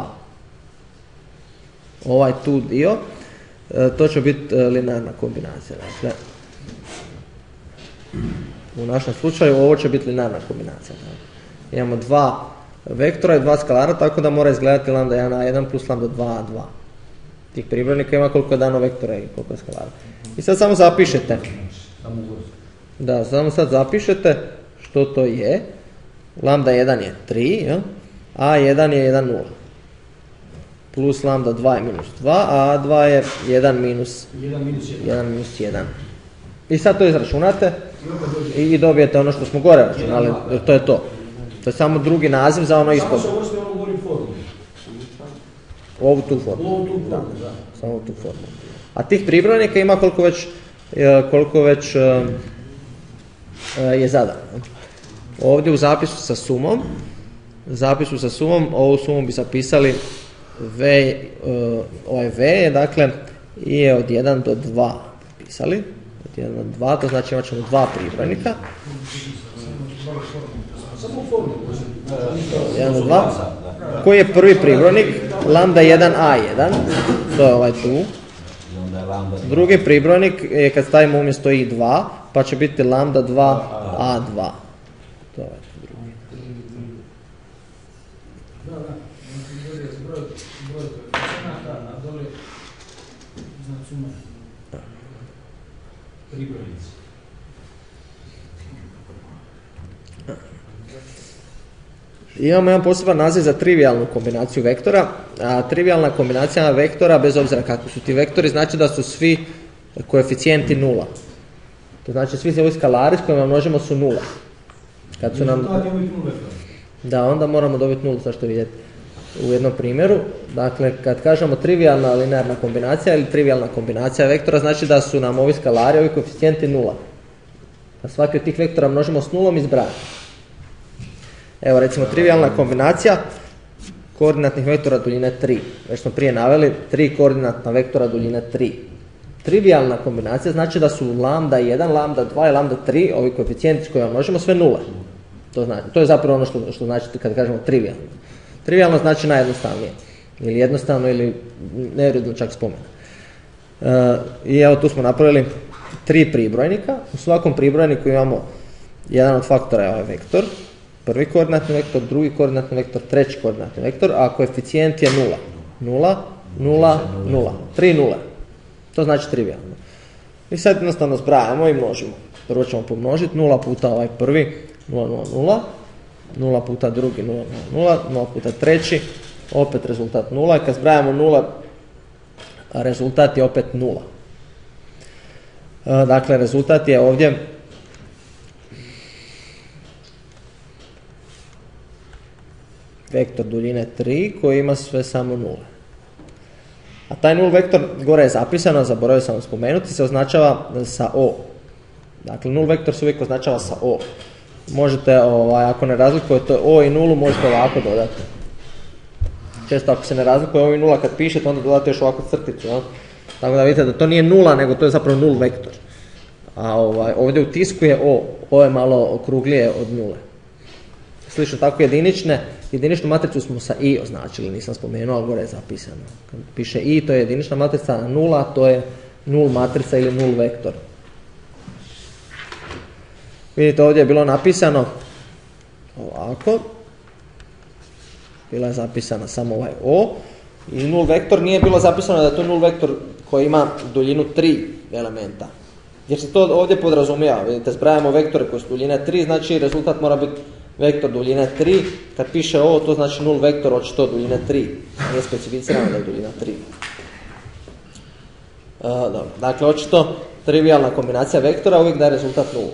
Ovaj tu dio, to će biti linearna kombinacija. Dakle, u našem slučaju ovo će biti linearna kombinacija. Imamo dva vektora i dva skalara, tako da mora izgledati lambda 1 A1 plus lambda 2 A2. Tih pribrojnika ima koliko je dano vektora i koliko je skalara. I sad samo zapišete. Da, samo sad zapišete što to je. Lambda 1 je 3, jel? A1 je 1, 0. Plus lambda 2 je minus 2, a A2 je 1 minus 1. I sad to izračunate i dobijete ono što smo gore računali, to je to. To je samo drugi naziv za ono ispod. Samo se ovo govori formulu. Ovu tu formulu. Da, samo ovu tu formulu. A tih pribrojnika ima koliko već je zadano. Ovdje u zapisu sa sumom, ovu sumu bi zapisali ovaj V je dakle i je od 1 do 2 pisali. Od 1 do 2, to znači imat ćemo dva pribrojnika. 1 do 2. Koji je prvi pribrojnik? Lambda 1 A1, to je ovaj tu. Drugi pribrojnik je kad stavimo umjesto i2, pa će biti lambda 2 A2. To je ovaj drugi. Da, broj koeficijenata, a dole iznad sume pribrojnici. Imamo jedan poseban naziv za trivijalnu kombinaciju vektora, a trivijalna kombinacija vektora, bez obzira kako su ti vektori, znači da su svi koeficijenti nula. To znači svi ovi skalari s kojima množimo su nula. Kad su nam... Da, onda moramo dobiti nulu, sad što vidjeti u jednom primjeru. Dakle, kad kažemo trivijalna linearna kombinacija ili trivijalna kombinacija vektora, znači da su nam ovi skalari, ovi koeficijenti nula. A svaki od tih vektora množimo s nulom i zbrajamo. Evo recimo trivijalna kombinacija koordinatnih vektora duljine 3. Već smo prije naveli 3 koordinatna vektora duljine 3. Trivijalna kombinacija znači da su lambda 1, lambda 2 i lambda 3, ovi koeficijenti s kojima množimo sve nule. To je zapravo ono što znači kad kažemo trivijalno. Trivijalno znači najjednostavnije. Ili jednostavno ili nevrijedno čak spomena. I evo tu smo napravili 3 pribrojnika. U svakom pribrojniku imamo jedan od faktora je ovaj vektor. Prvi koordinatni vektor, drugi koordinatni vektor, treći koordinatni vektor, a koeficijent je 0. 0, 0, 0. 3 nule. To znači trivijalno. I sad jednostavno zbrajamo i množimo. Prvo ćemo pomnožiti 0 puta ovaj prvi, 0, 0, 0. 0 puta drugi, 0, 0, 0. 0 puta treći, opet rezultat 0. I kad zbrajamo 0, rezultat je opet 0. Dakle, rezultat je ovdje vektor duljine 3 koji ima sve samo 0. A taj nul vektor, gore je zapisano, zaboravio sam spomenuti, se označava sa O. Dakle, nul vektor se uvijek označava sa O. Možete, ako ne razlikujete O i nulu, možete ovako dodati. Često ako se ne razlikuje O i nula kad pišete, onda dodate još ovako crticu. Ja? Tako da vidite da to nije nula, nego to je zapravo nul vektor. A ovdje u tisku je O. O je malo okruglije od nule. Slično tako jediničnu matricu smo sa I označili, nisam spomenuo, ali gore je zapisano. Kad piše I, to je jedinična matrica, a nula, to je nul matrica ili nul vektor. Vidite, ovdje je bilo napisano ovako. Bila je zapisana samo ovaj O. I nul vektor nije bilo zapisano da je to nul vektor koji ima duljinu 3 elementa. Jer se to ovdje podrazumijeva. Vidite, zbrajamo vektore koji su duljine 3, znači rezultat mora biti vektor duljine 3, kad piše ovo, to znači nul vektor očito duljine 3. Nije specificirano da je duljina 3. Dobro. Dakle, očito trivijalna kombinacija vektora uvijek daje rezultat 0.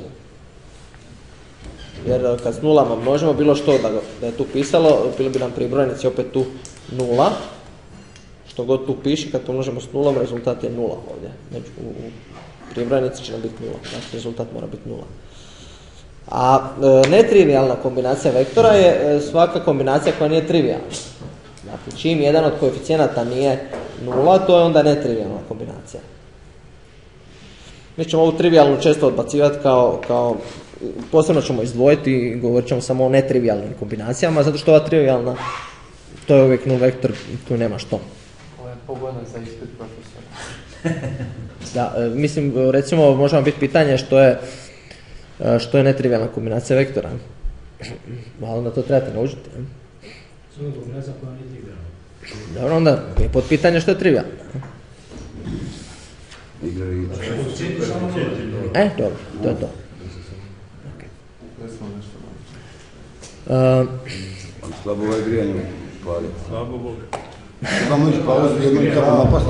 Jer kad s nulama množimo bilo što da je tu pisalo, bilo bi nam pribrojnici opet tu 0. Što god tu piše, kad pomnožimo s nulom, rezultat je 0 ovdje. U pribrojnici će nam biti 0. Znači, rezultat mora biti 0. A netrivijalna kombinacija vektora je svaka kombinacija koja nije trivijalna. Dakle, čim jedan od koeficijenata nije 0, to je onda netrivijalna kombinacija. Mi ćemo ovu trivijalnu često odbacivati kao posebno ćemo izdvojiti i govorit ćemo samo o netrivijalnim kombinacijama, zato što ova trivijalna, to je uvijek nul vektor, tu nema što. Ovo je pogodno za ispit profesora. Da, mislim, recimo, može vam biti pitanje što je netrivijalna kombinacija vektora. Malo onda to trebate naučiti. Dobro, onda je pod pitanje što je trivijalno. Dobro, to je to. Slabo ovaj grijanje pali. Slabo Boga. Trebamo ići pauzu, jednom i tako napasti.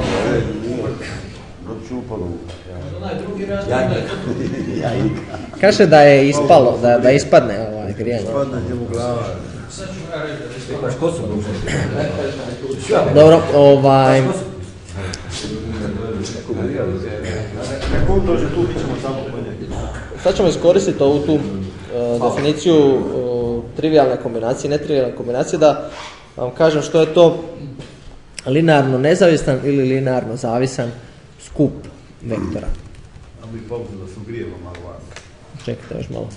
Kaže da je ispalo, da ispadne ovaj grijanje. Ispadne mu glava. Dobro, Neko dođe tu, mi ćemo samo po njegu. sad ćemo iskoristiti ovu tu definiciju trivijalne kombinacije, netrivijalne kombinacije, da vam kažem što je to linearno nezavisan ili linearno zavisan skup vektora. A mi pauzu da se ugrijemo malo vas. Čekajte još malo.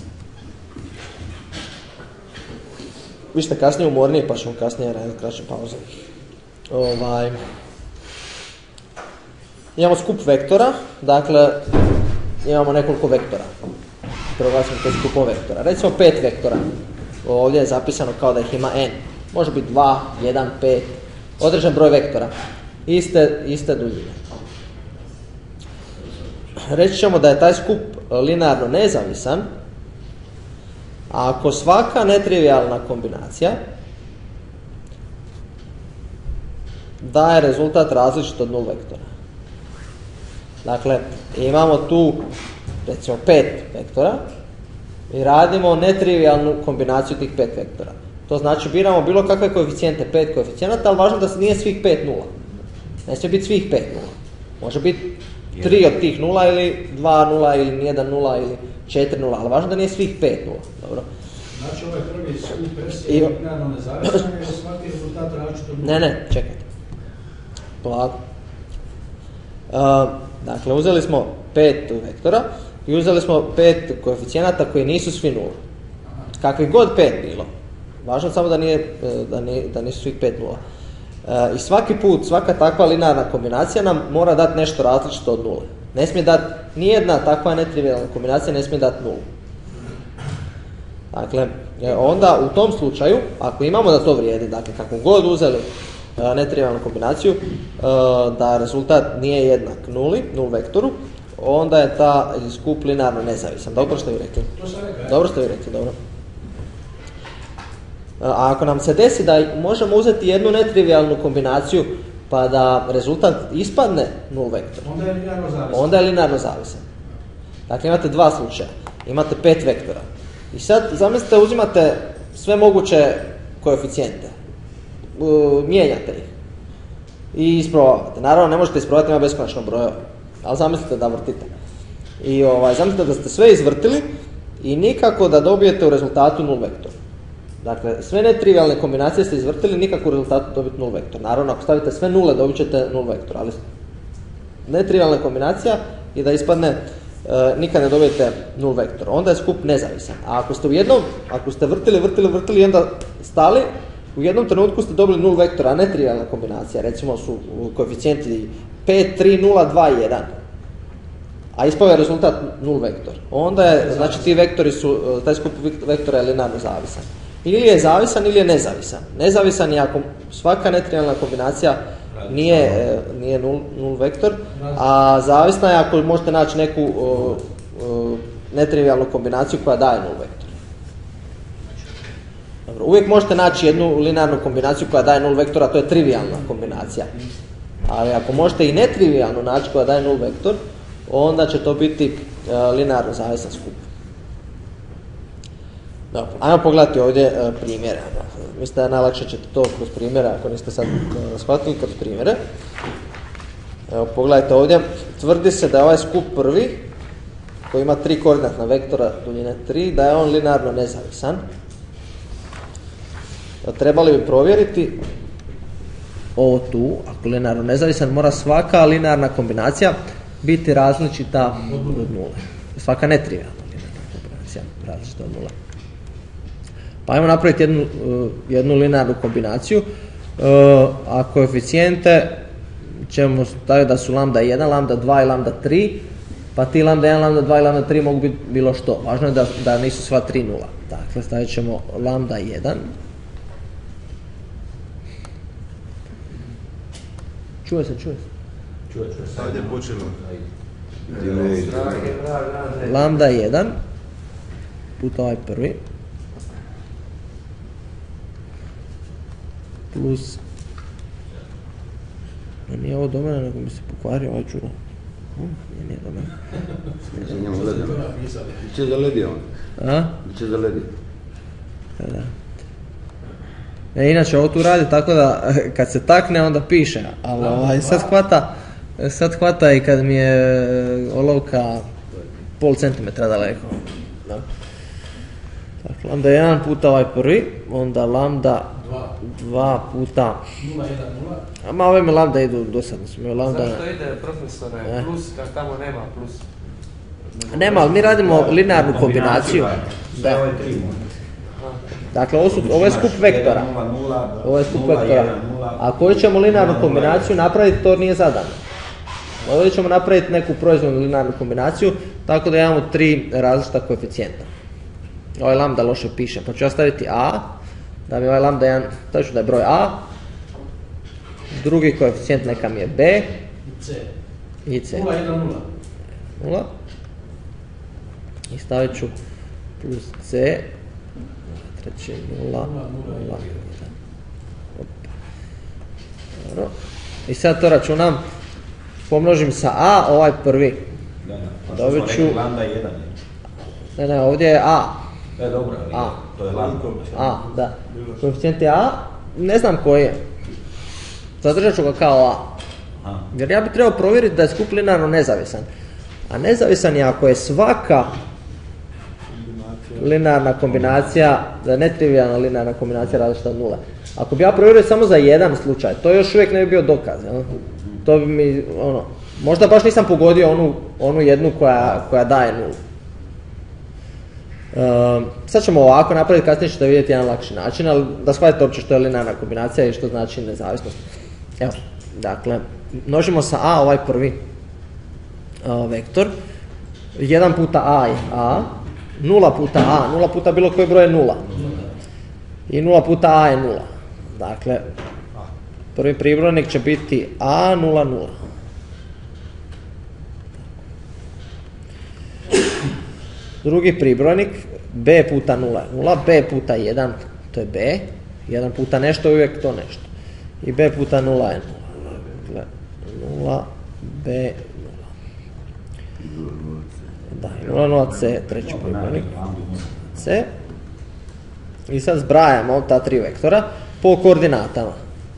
Vi ste kasnije umorniji, pa ćemo kasnije raditi kraće pauze. Imamo skup vektora, dakle imamo nekoliko vektora. Proglasimo to skupom vektora. Recimo 5 vektora. Ovdje je zapisano kao da ih ima n. Može biti 2, 1, 5, određen broj vektora, iste duljine. Reći ćemo da je taj skup linearno nezavisan ako svaka netrivijalna kombinacija daje rezultat različit od 0 vektora. Dakle, imamo tu recimo 5 vektora i radimo netrivijalnu kombinaciju tih 5 vektora. To znači biramo bilo kakve koeficijente, 5 koeficijenata, ali važno da se nije svih 5 nula. Ne smije biti svih 5 nula. Može biti 3 od tih nula ili 2 nula ili 1 nula ili 4 nula, ali važno da nije svih 5 nula. Dobro. Znači ovaj prvi skup je linearno nezavisan jer svaki rezultat različit od nula. Ne, čekajte. Polako. Dakle, uzeli smo 5 vektora i uzeli smo 5 koeficijenata koji nisu svi nula. Kakvi god 5 bilo. Važno samo da nisu svih 5 nula. I svaki put, svaka takva linearna kombinacija nam mora dati nešto različito od nule. Ne smije dati, nijedna takva netrivijalna kombinacija ne smije dati nulu. Dakle, onda u tom slučaju, ako imamo da to vrijedi, dakle kako god uzeli netrivijalnu kombinaciju, da rezultat nije jednak nul vektoru, onda je ta skup linearno nezavisan. Dobro ste vi rekli? Dobro ste vi rekli, dobro. A ako nam se desi da možemo uzeti jednu netrivijalnu kombinaciju pa da rezultat ispadne nul vektor, onda je linearno zavisan. Dakle, imate dva slučaja. Imate 5 vektora. I sad, zamislite, uzimate sve moguće koeficijente. Mijenjate ih. I isprobavate. Naravno, ne možete isprobavati, ima beskonačno brojeva. Ali zamislite da vrtite. I zamislite da ste sve izvrtili i nikako da dobijete u rezultatu nul vektor. Dakle, sve netrivijalne kombinacije ste izvrtili, nikako u rezultatu dobiti nul vektor. Naravno, ako stavite sve nule, dobit ćete nul vektor. Ali netrivijalna kombinacija je da ispadne nikad ne dobijete nul vektor. Onda je skup nezavisan. A ako ste vrtili i onda stali, u jednom trenutku ste dobili nul vektora, a netrivijalna kombinacija. Recimo su koeficijenti 5, 3, 0, 2, 1. A ispao je rezultat nul vektor. Onda je, znači ti vektori su, taj skup vektora je linearno zavisan. Ili je zavisan ili je nezavisan. Nezavisan je ako svaka netrivijalna kombinacija nije nul vektor, a zavisna je ako možete naći neku netrivijalnu kombinaciju koja daje nul vektor. Dobro, uvijek možete naći jednu linearnu kombinaciju koja daje nul vektora, to je trivijalna kombinacija. Ali ako možete i netrivijalnu naći koja daje nul vektor, onda će to biti linearno zavisan skup. Dobro, ajmo pogledati ovdje primjere. Mislim da je najlakše ćete to kroz primjere, ako niste sad shvatili, kroz primjere. Evo, pogledajte ovdje, tvrdi se da je ovaj skup prvi, koji ima 3 koordinatna vektora duljine 3, da je on linearno nezavisan. Trebali bi provjeriti ovo tu, ako linearno nezavisan, mora svaka linearna kombinacija biti različita od nule. Svaka netrivijalna linearna kombinacija različita od nule. Pa ajmo napraviti jednu linearnu kombinaciju, a koeficijente ćemo staviti da su lambda 1, lambda 2 i lambda 3, pa ti lambda 1, lambda 2 i lambda 3 mogu biti bilo što. Važno je da nisu sva 3 nula. Dakle, stavit ćemo lambda 1. Čuje se. Sad je počelo. Lambda 1 puta ovaj prvi plus, nije ovo do mene, nego mi se pokvario ovaj čudo. Nije do mene. Njemu gledam. Biće zaledio on. A? Biće zaledio. Da. Inače, ovo tu radi tako da kad se takne, onda piše, ali sad hvata i kad mi je olovka pol centimetra daleko. Da. Dakle, lambda 1 puta ovaj prvi, onda lambda 2 puta... 0, 1, 0. Ma ove mi lambda idu dosadno. Zašto ide, profesore, plus kad tamo nema plus? Nema, ali mi radimo linearnu kombinaciju. Da. Dakle, ovo je skup vektora. Ovo je skup vektora. A koju ćemo linearnu kombinaciju napraviti, to nije zadano. Ovdje ćemo napraviti neku proizvodnu linearnu kombinaciju, tako da imamo 3 različita koeficijenta. Ovaj lambda loše piše, pa ću ja staviti a, da mi ovaj lambda 1, točno da je broj a, drugi koeficijent neka mi je b i c. 0 i stavit ću plus c, treći 0, 0, 1. I sad to računam, pomnožim sa a, ovaj prvi. Dobit ću... Lambda 1. Ne, ovdje je a. Dobro, a. To je lambda. A, da. Koeficijent je a, ne znam koji je. Zadržat ću ga kao a. Jer ja bih trebao provjeriti da je skup linearno nezavisan. A nezavisan je ako je svaka linearna kombinacija, netrivijalna linearna kombinacija različita od nule. Ako bi ja provjerio samo za jedan slučaj, to još uvijek ne bi bio dokaz. To bi mi, možda baš nisam pogodio onu jednu koja daje nulu. Sad ćemo ovako napraviti, kasnije ćete vidjeti jedan lakši način, ali da shvatite uopće što je linearna kombinacija i što znači nezavisnost. Evo, dakle, množimo sa a ovaj prvi vektor, 1 puta a je a, 0 puta a, 0 puta bilo koji broj je 0. I 0 puta a je 0. Dakle, prvi pribrojnik će biti a, 0, 0. Drugi pribrojnik, b puta 0 je 0, b puta 1, to je b, 1 puta nešto je uvijek to nešto. I b puta 0 je 0. Dakle, 0, b, 0. Da, 0, 0, c, treći pribrojnik. C. I sad zbrajamo ta tri vektora po koordinatama.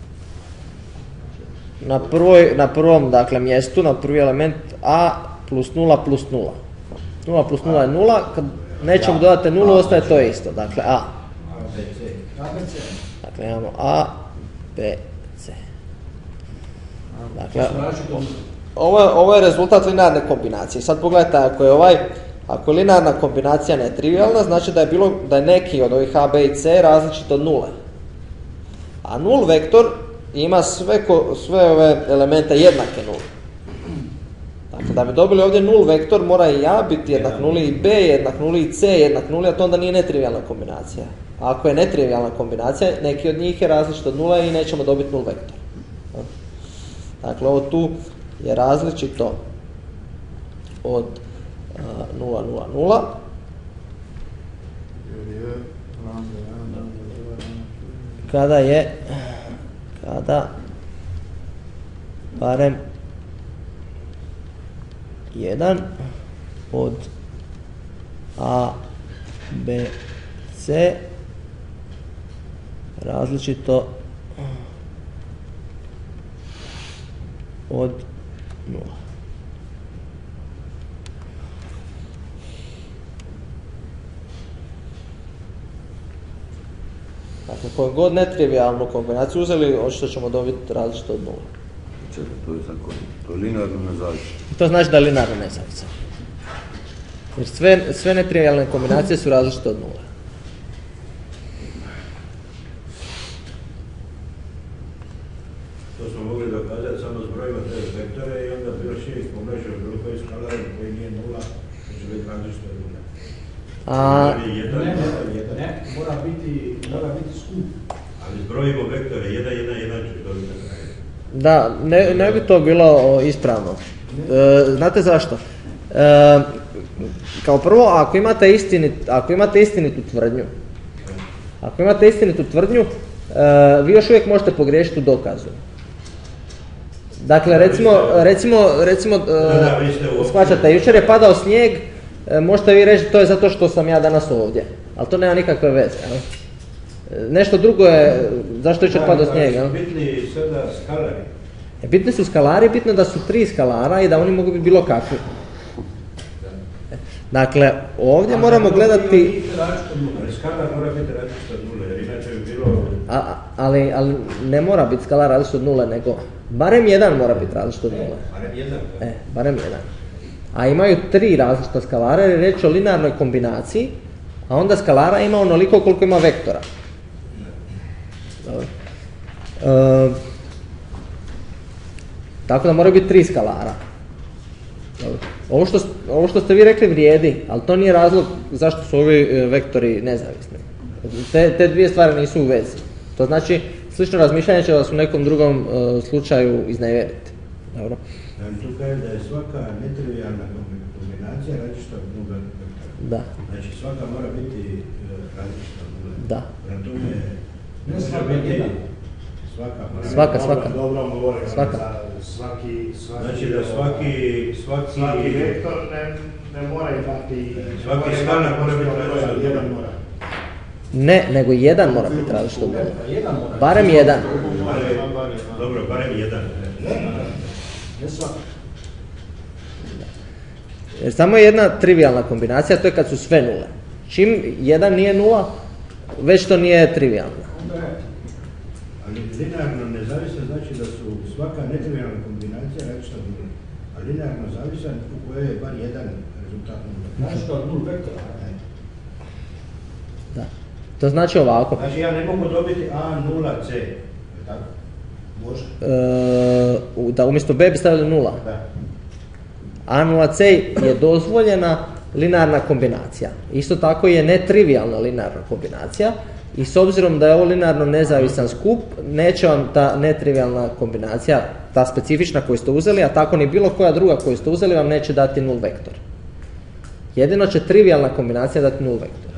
Na prvom dakle, mjestu, na prvi element a plus 0 plus 0. 0 plus 0 je 0, kad nećemo dodati 0, ostaje to isto. Dakle, a. Dakle, imamo a, b, c. Dakle, ovo je rezultat linearne kombinacije. Sad pogledajte, ako je linearna kombinacija netrivijalna, znači da je neki od ovih a, b i c različit od nule. A nul vektor ima sve ove elemente jednake nuli. Dakle, da bi dobili ovdje nul vektor, mora i a biti jednak nuli, i b jednak nuli, i c jednak nuli, a to onda nije netrivijalna kombinacija. A ako je netrivijalna kombinacija, neki od njih je različit od nula i nećemo dobiti nul vektor. Dakle, ovo tu je različito od 0, 0, 0. Kada barem 1 od a, b, c različito od 0. Dakle, koju god netrivijalnu kombinaciju uzeli, očito ćemo dobiti različito od 0. Čekaj, to je tako, to je linearno nezavisno. To znači da je linearno nezavisno. Jer sve netrivijalne kombinacije su različite od 0. To smo mogli dokazati samo s brojima te vektore i onda bilo širi pomrežio bilo koji skalar koji nije 0, to će biti različito od 0. Ne, mora biti skup. Ali zbrojimo vektore, 1, 1, 1 će dobiti na kraju. Da, ne bi to bilo ispravno. Znate zašto? Kao prvo, ako imate istinitu tvrdnju, vi još uvijek možete pogriješiti u dokazu. Dakle, recimo shvaćate, jučer je padao snijeg, možete vi reći to je zato što sam ja danas ovdje, ali to nema nikakve veze. Nešto drugo je, zašto je jučer padao snijeg? Bitni sada skalari. Bitni su skalari, bitno da su 3 skalara i da oni mogu biti bilo kakvi. Dakle, ovdje moramo gledati... Ali skalar mora biti različit od 0, jer inače bi bilo... Ali ne mora biti skalar različit od 0, nego barem jedan mora biti različit od 0. Barem jedan. A imaju 3 različita skalara, jer je riječ o linearnoj kombinaciji, a onda skalara ima onoliko koliko ima vektora. Tako da moraju biti 3 skalara. Ovo što ste vi rekli vrijedi, ali to nije razlog zašto su ovi vektori nezavisni. Te dvije stvari nisu u vezi. To znači, slično razmišljanje će vas u nekom drugom slučaju iznevjeriti. Dobro. Tu kaže da je svaka netrivijalna kombinacija različita od nula vektora. Da. Znači svaka mora biti različita od nula. Da. Prema tome, ne može biti Svaka. Dobro govori. Svaka. Znači da svaki vektor ne mora imati... Svaki skalar mora biti različita. Jedan mora. Ne, nego jedan mora biti različita od nula. Barem jedan. Dobro, barem jedan. Ne svaka. Jer samo je jedna trivijalna kombinacija, to je kad su sve nule. Čim jedan nije nula, već to nije trivijalna. Ali linearno nezavisan znači da su svaka netrivijalna kombinacija različita od nula. A linearno zavisan u kojoj je bar jedan rezultat nula. Različita od nul vektora. Da. To znači ovako. Znači ja ne mogu dobiti A0C, je tako? Može? Da umjesto B bi stavili nula. Da. A0C je dozvoljena linearna kombinacija. Isto tako je netrivijalna linearna kombinacija i s obzirom da je ovo linearno nezavisan skup, neće vam ta netrivijalna kombinacija, ta specifična koju ste uzeli, a tako ni bilo koja druga koju ste uzeli vam neće dati nul vektor. Jedino će trivijalna kombinacija dati nul vektor.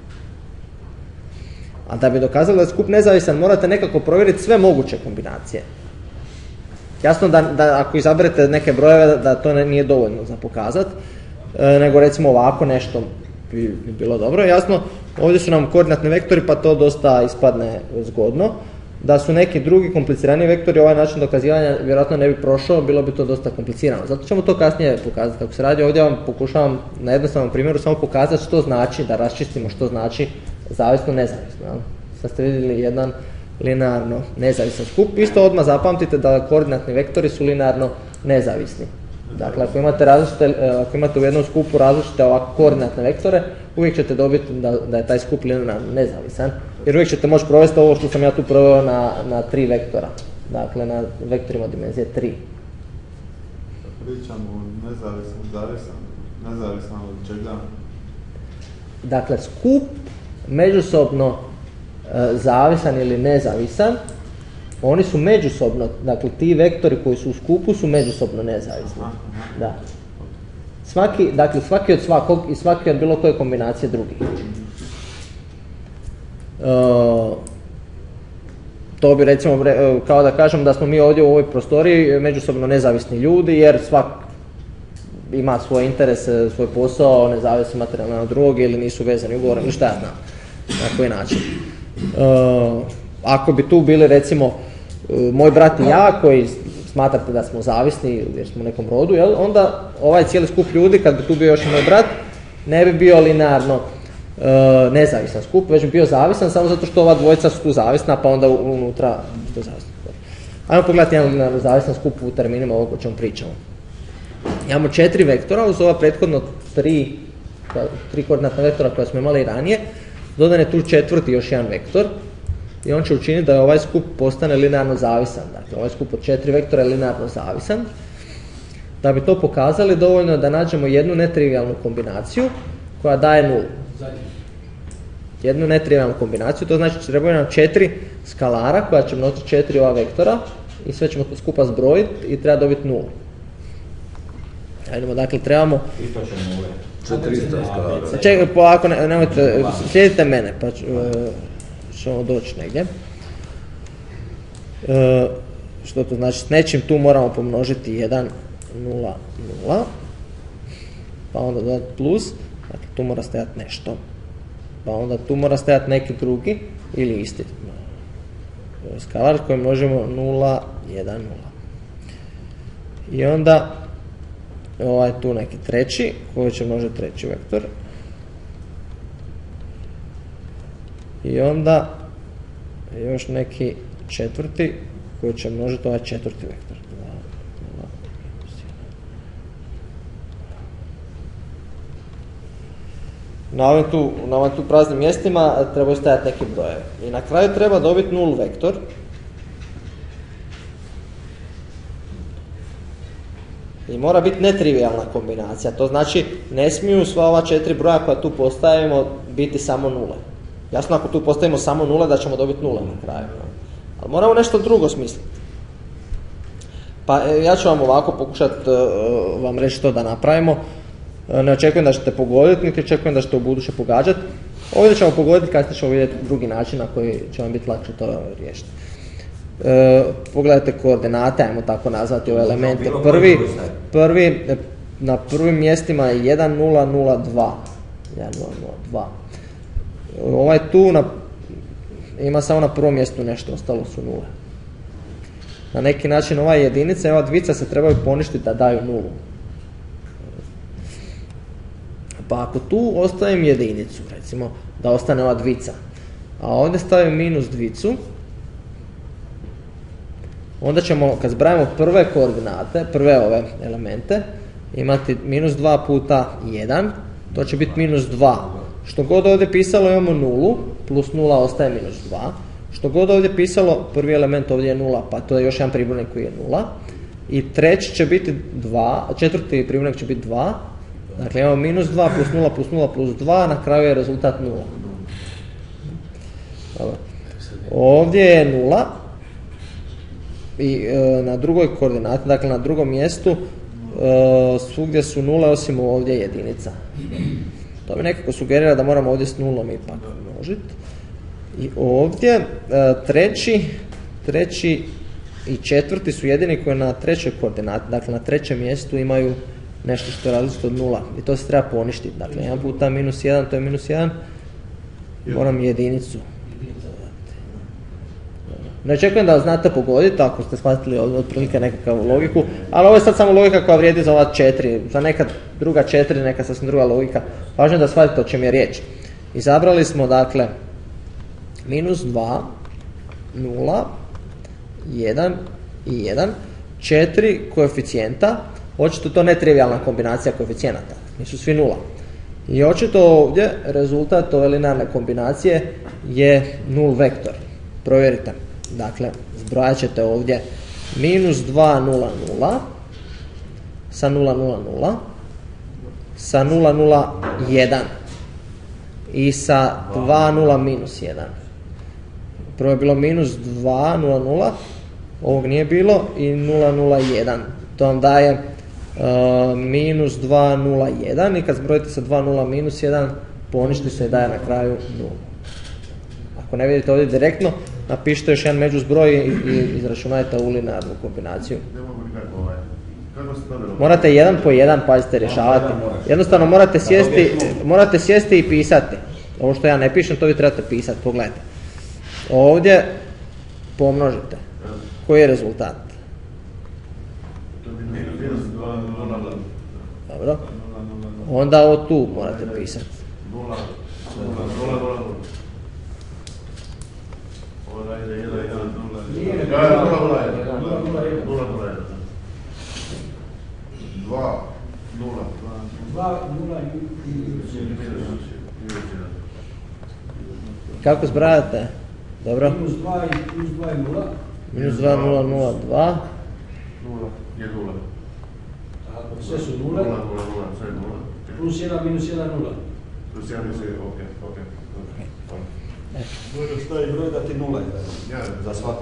A da bi dokazali da je skup nezavisan, morate nekako provjeriti sve moguće kombinacije. Jasno da ako izaberete neke brojeve da to nije dovoljno za pokazat, nego recimo ovako nešto bi bilo dobro. Jasno, ovdje su nam koordinatni vektori pa to dosta ispadne zgodno. Da su neki drugi komplicirani vektori, ovaj način dokazivanja vjerojatno ne bi prošao, bilo bi to dosta komplicirano. Zato ćemo to kasnije pokazati kako se radi. Ovdje vam pokušavam na jednostavnom primjeru samo pokazati što znači, da raščistimo što znači zavisno nezavisno. Sad ste vidjeli jedan linearno nezavisan skup. Isto odmah zapamtite da koordinatni vektori su linearno nezavisni. Dakle, ako imate u jednom skupu različite ovako koordinatne vektore, uvijek ćete dobiti da je taj skup linearno nezavisan. Jer uvijek ćete moći provesti ovo što sam ja tu proveo na 3 vektora. Dakle, na vektorima dimenzije 3. Pričamo o nezavisno od čega? Dakle, skup međusobno zavisan ili nezavisan, oni su međusobno, dakle ti vektori koji su u skupu su međusobno nezavisni. Da. Svaki od svakog i svaki od bilo koje kombinacije drugih. To bi recimo kao da kažem da smo mi ovdje u ovoj prostoriji međusobno nezavisni ljudi jer svak ima svoje interese, svoj posao, ne zavisi materijalno od drugog ili nisu vezani ugovorom, šta ja znam, na koji način. Ako bi tu bili recimo moj brat i ja koji smatrate da smo zavisni jer smo u nekom rodu, jel? Onda ovaj cijeli skup ljudi, kad bi tu bio još i moj brat, ne bi bio linearno nezavisan skup, već bi bio zavisan samo zato što ova dvojica su tu zavisna, pa onda unutra su zavisni. Ajmo pogledati jedan linearno zavisan skup u terminima ovog o čemu pričamo. Imamo 4 vektora uz ova prethodno 3 koordinatna vektora koja smo imali i ranije. Dodan je tu četvrti još jedan vektor i on će učiniti da ovaj skup postane linearno zavisan. Dakle, ovaj skup od 4 vektora je linearno zavisan. Da bi to pokazali, dovoljno je da nađemo jednu netrivijalnu kombinaciju koja daje nulu. Jednu netrivijalnu kombinaciju, to znači trebaju nam 4 skalara koja će množiti 4 ova vektora i sve ćemo to skupa zbrojiti i treba dobiti nulu. Ajmo, dakle, trebamo... 400 skalara. Čekaj, polako, nemojte, slijedite mene, pa ćemo doći negdje. Što to znači? S nečim tu moramo pomnožiti 1, 0, 0, pa onda dodati plus, dakle tu mora stajati nešto, pa onda tu mora stajati neki drugi ili isti skalar koji množimo 0, 1, 0. I onda ovaj tu neki treći koji će množiti treći vektor. I onda još neki četvrti koji će množiti ovaj četvrti vektor. Na ovim tu praznim mjestima trebaju stajati neki brojevi. I na kraju treba dobiti nul vektor. I mora biti netrivijalna kombinacija. To znači ne smiju sva ova 4 broja koja tu postavimo biti samo nule. Jasno, ako tu postavimo samo nule, da ćemo dobiti nule na kraju. Ali moramo nešto drugo smisliti. Pa ja ću vam ovako pokušati vam reći što da napravimo. Ne očekujem da ćete pogoditi, niti očekujem da ćete u buduće pogađati. Ovdje ćemo pogoditi, kasnije ćemo vidjeti drugi način na koji će vam biti lakše to riješiti. Pogledajte koordinate, ajmo tako nazvati ove elemente. Prvi na prvim mjestima je 1, 0, 0, 2. 1, 0, 0, 2. Ovaj tu ima samo na prvom mjestu nešto, ostalo su nule. Na neki način ova jedinica i ova dvica se trebaju poništiti da daju nulu. Pa ako tu ostavim jedinicu, recimo da ostane ova dvica, a ovdje stavim minus dvicu, onda ćemo, kad zbrajamo prve koordinate, prve ove elemente, imati minus 2 puta 1, to će biti minus 2. Što god ovdje pisalo imamo nulu, plus 0 ostaje minus 2. Što god ovdje pisalo, prvi element ovdje je 0, pa to je još jedan pribrojnik koji je 0. I treći će biti 2, četvrti pribrojnik će biti 2. Dakle, imamo minus 2 plus 0 plus 0 plus 2, na kraju je rezultat 0. Dobro. Ovdje je 0 i na drugoj koordinati, dakle na drugom mjestu, svugdje su 0 osim ovdje jedinica. To mi nekako sugerira da moramo ovdje s nulom ipak množiti. I ovdje treći i četvrti su jedini koji na trećoj koordinati, dakle na trećem mjestu imaju nešto što je različito od 0 i to se treba poništiti. Dakle, 1 puta minus 1, to je minus 1, moram jedinicu. Ne očekujem da znate pogoditi, ako ste shvatili otprilike nekakvu logiku, ali ovo je sad samo logika koja vrijedi za ova 4, za neka druga 4, neka sasvim druga logika. Važno je da shvatite o čem je riječ. Izabrali smo, dakle, minus 2, 0, 1 i 1, 4 koeficijenta. Očito to ne trivijalna kombinacija koeficijenata, nisu svi 0. I očito ovdje rezultat ove linearne kombinacije je nul vektor. Provjerite. Dakle, zbrojat ćete ovdje minus 2, 0, 0 sa 0, 0, 0 sa 0, 0, 1 i sa 2, 0, minus 1. Prvo je bilo minus 2, 0, 0, ovog nije bilo i 0, 0, 1. To vam daje minus 2, 0, 1 i kad zbrojite sa 2, 0, minus 1 poništi se i daje na kraju 0. Ako ne vidite ovdje direktno, napišite još jedan međuzbroj i izračunajte ovu linearnu kombinaciju. Morate jedan po jedan, pazite, rješavati. Jednostavno morate sjesti i pisati. Ovo što ja ne pišem, to vi trebate pisati, pogledajte. Ovdje pomnožite. Koji je rezultat? Dobro. Onda ovo tu morate pisati. Kako zbrajate? Dobro. Minus 2 je 0. Minus 2, 0, 0, 2. 0 je 0. Sve su 0. 0, 0, 0, sve je 0. Plus 1, minus 1, 0. Plus 1, minus 1, ok. Možeš staviti broj da ti 0 za svako.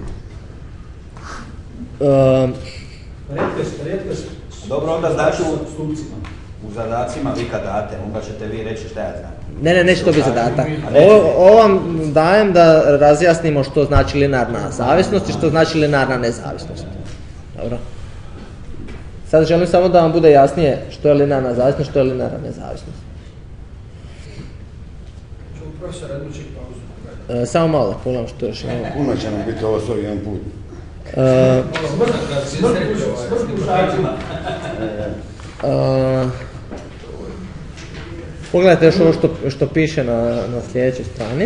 Rijetke Dobro, onda znači u zadacima vi kad date, onda ćete vi reći šta ja znam. Ne, neće to biti zadatak. Ovo vam dajem da razjasnimo što znači linearna zavisnost i što znači linearna nezavisnost. Dobro. Sad želim samo da vam bude jasnije što je linearna zavisnost, što je linearna nezavisnost. Čemo profesor Edmuček pauzu. Samo malo, pogledam što još imamo. Puno će nam biti ovo s ovim jedan put. Smrti u šajcima. Pogledajte još ovo što piše na sljedećoj strani.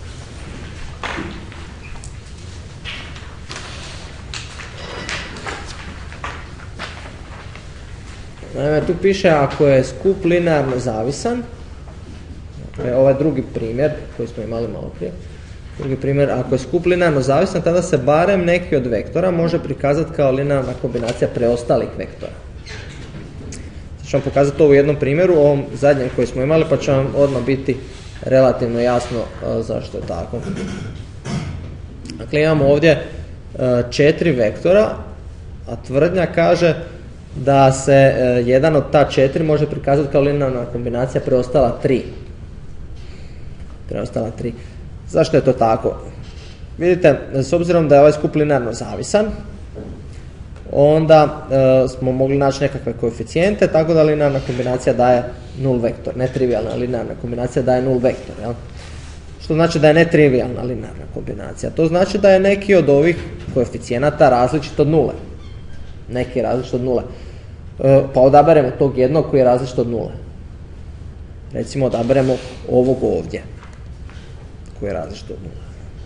Naime, tu piše ako je skup linearno zavisan, ovaj drugi primjer koji smo imali malo prije, drugi primjer, ako je skup linearno zavisan, tada se barem neki od vektora može prikazati kao linearna kombinacija preostalih vektora. Sad ću vam pokazati to u jednom primjeru, ovom zadnjem koji smo imali, pa će vam odmah biti relativno jasno zašto je tako. Dakle, imamo ovdje 4 vektora, a tvrdnja kaže da se jedan od ta 4 može prikazati kao linearna kombinacija preostala 3. Zašto je to tako? Vidite, s obzirom da je ovaj skup linearno zavisan, onda smo mogli naći nekakve koeficijente, tako da linearna kombinacija daje nul vektor, netrivijalna linearna kombinacija daje nul vektor. Jel? Što znači da je netrivijalna linearna kombinacija? To znači da je neki od ovih koeficijenata različit od nule. Neki je različit od nule. Pa odaberemo tog jednog koji je različit od nule. Recimo odaberemo ovog ovdje, koji je različit od nule.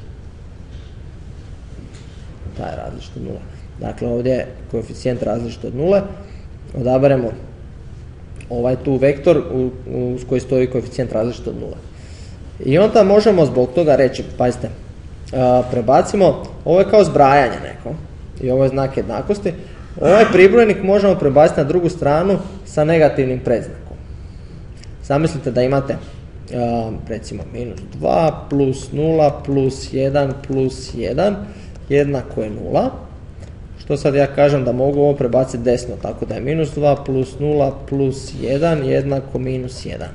Taj je različit od nule. Dakle, ovdje je koeficijent različit od nule. Odaberemo ovaj tu vektor uz koji stoji koeficijent različit od nule. I onda možemo zbog toga reći, pazite, prebacimo, ovo je kao zbrajanje neko, i ovo je znak jednakosti, ovaj pribrojnik možemo prebaciti na drugu stranu sa negativnim predznakom. Zamislite da imate, recimo, minus 2 plus 0 plus 1 plus 1 jednako je 0. Što sad ja kažem da mogu ovo prebaciti desno, tako da je minus 2 plus 0 plus 1 jednako minus 1.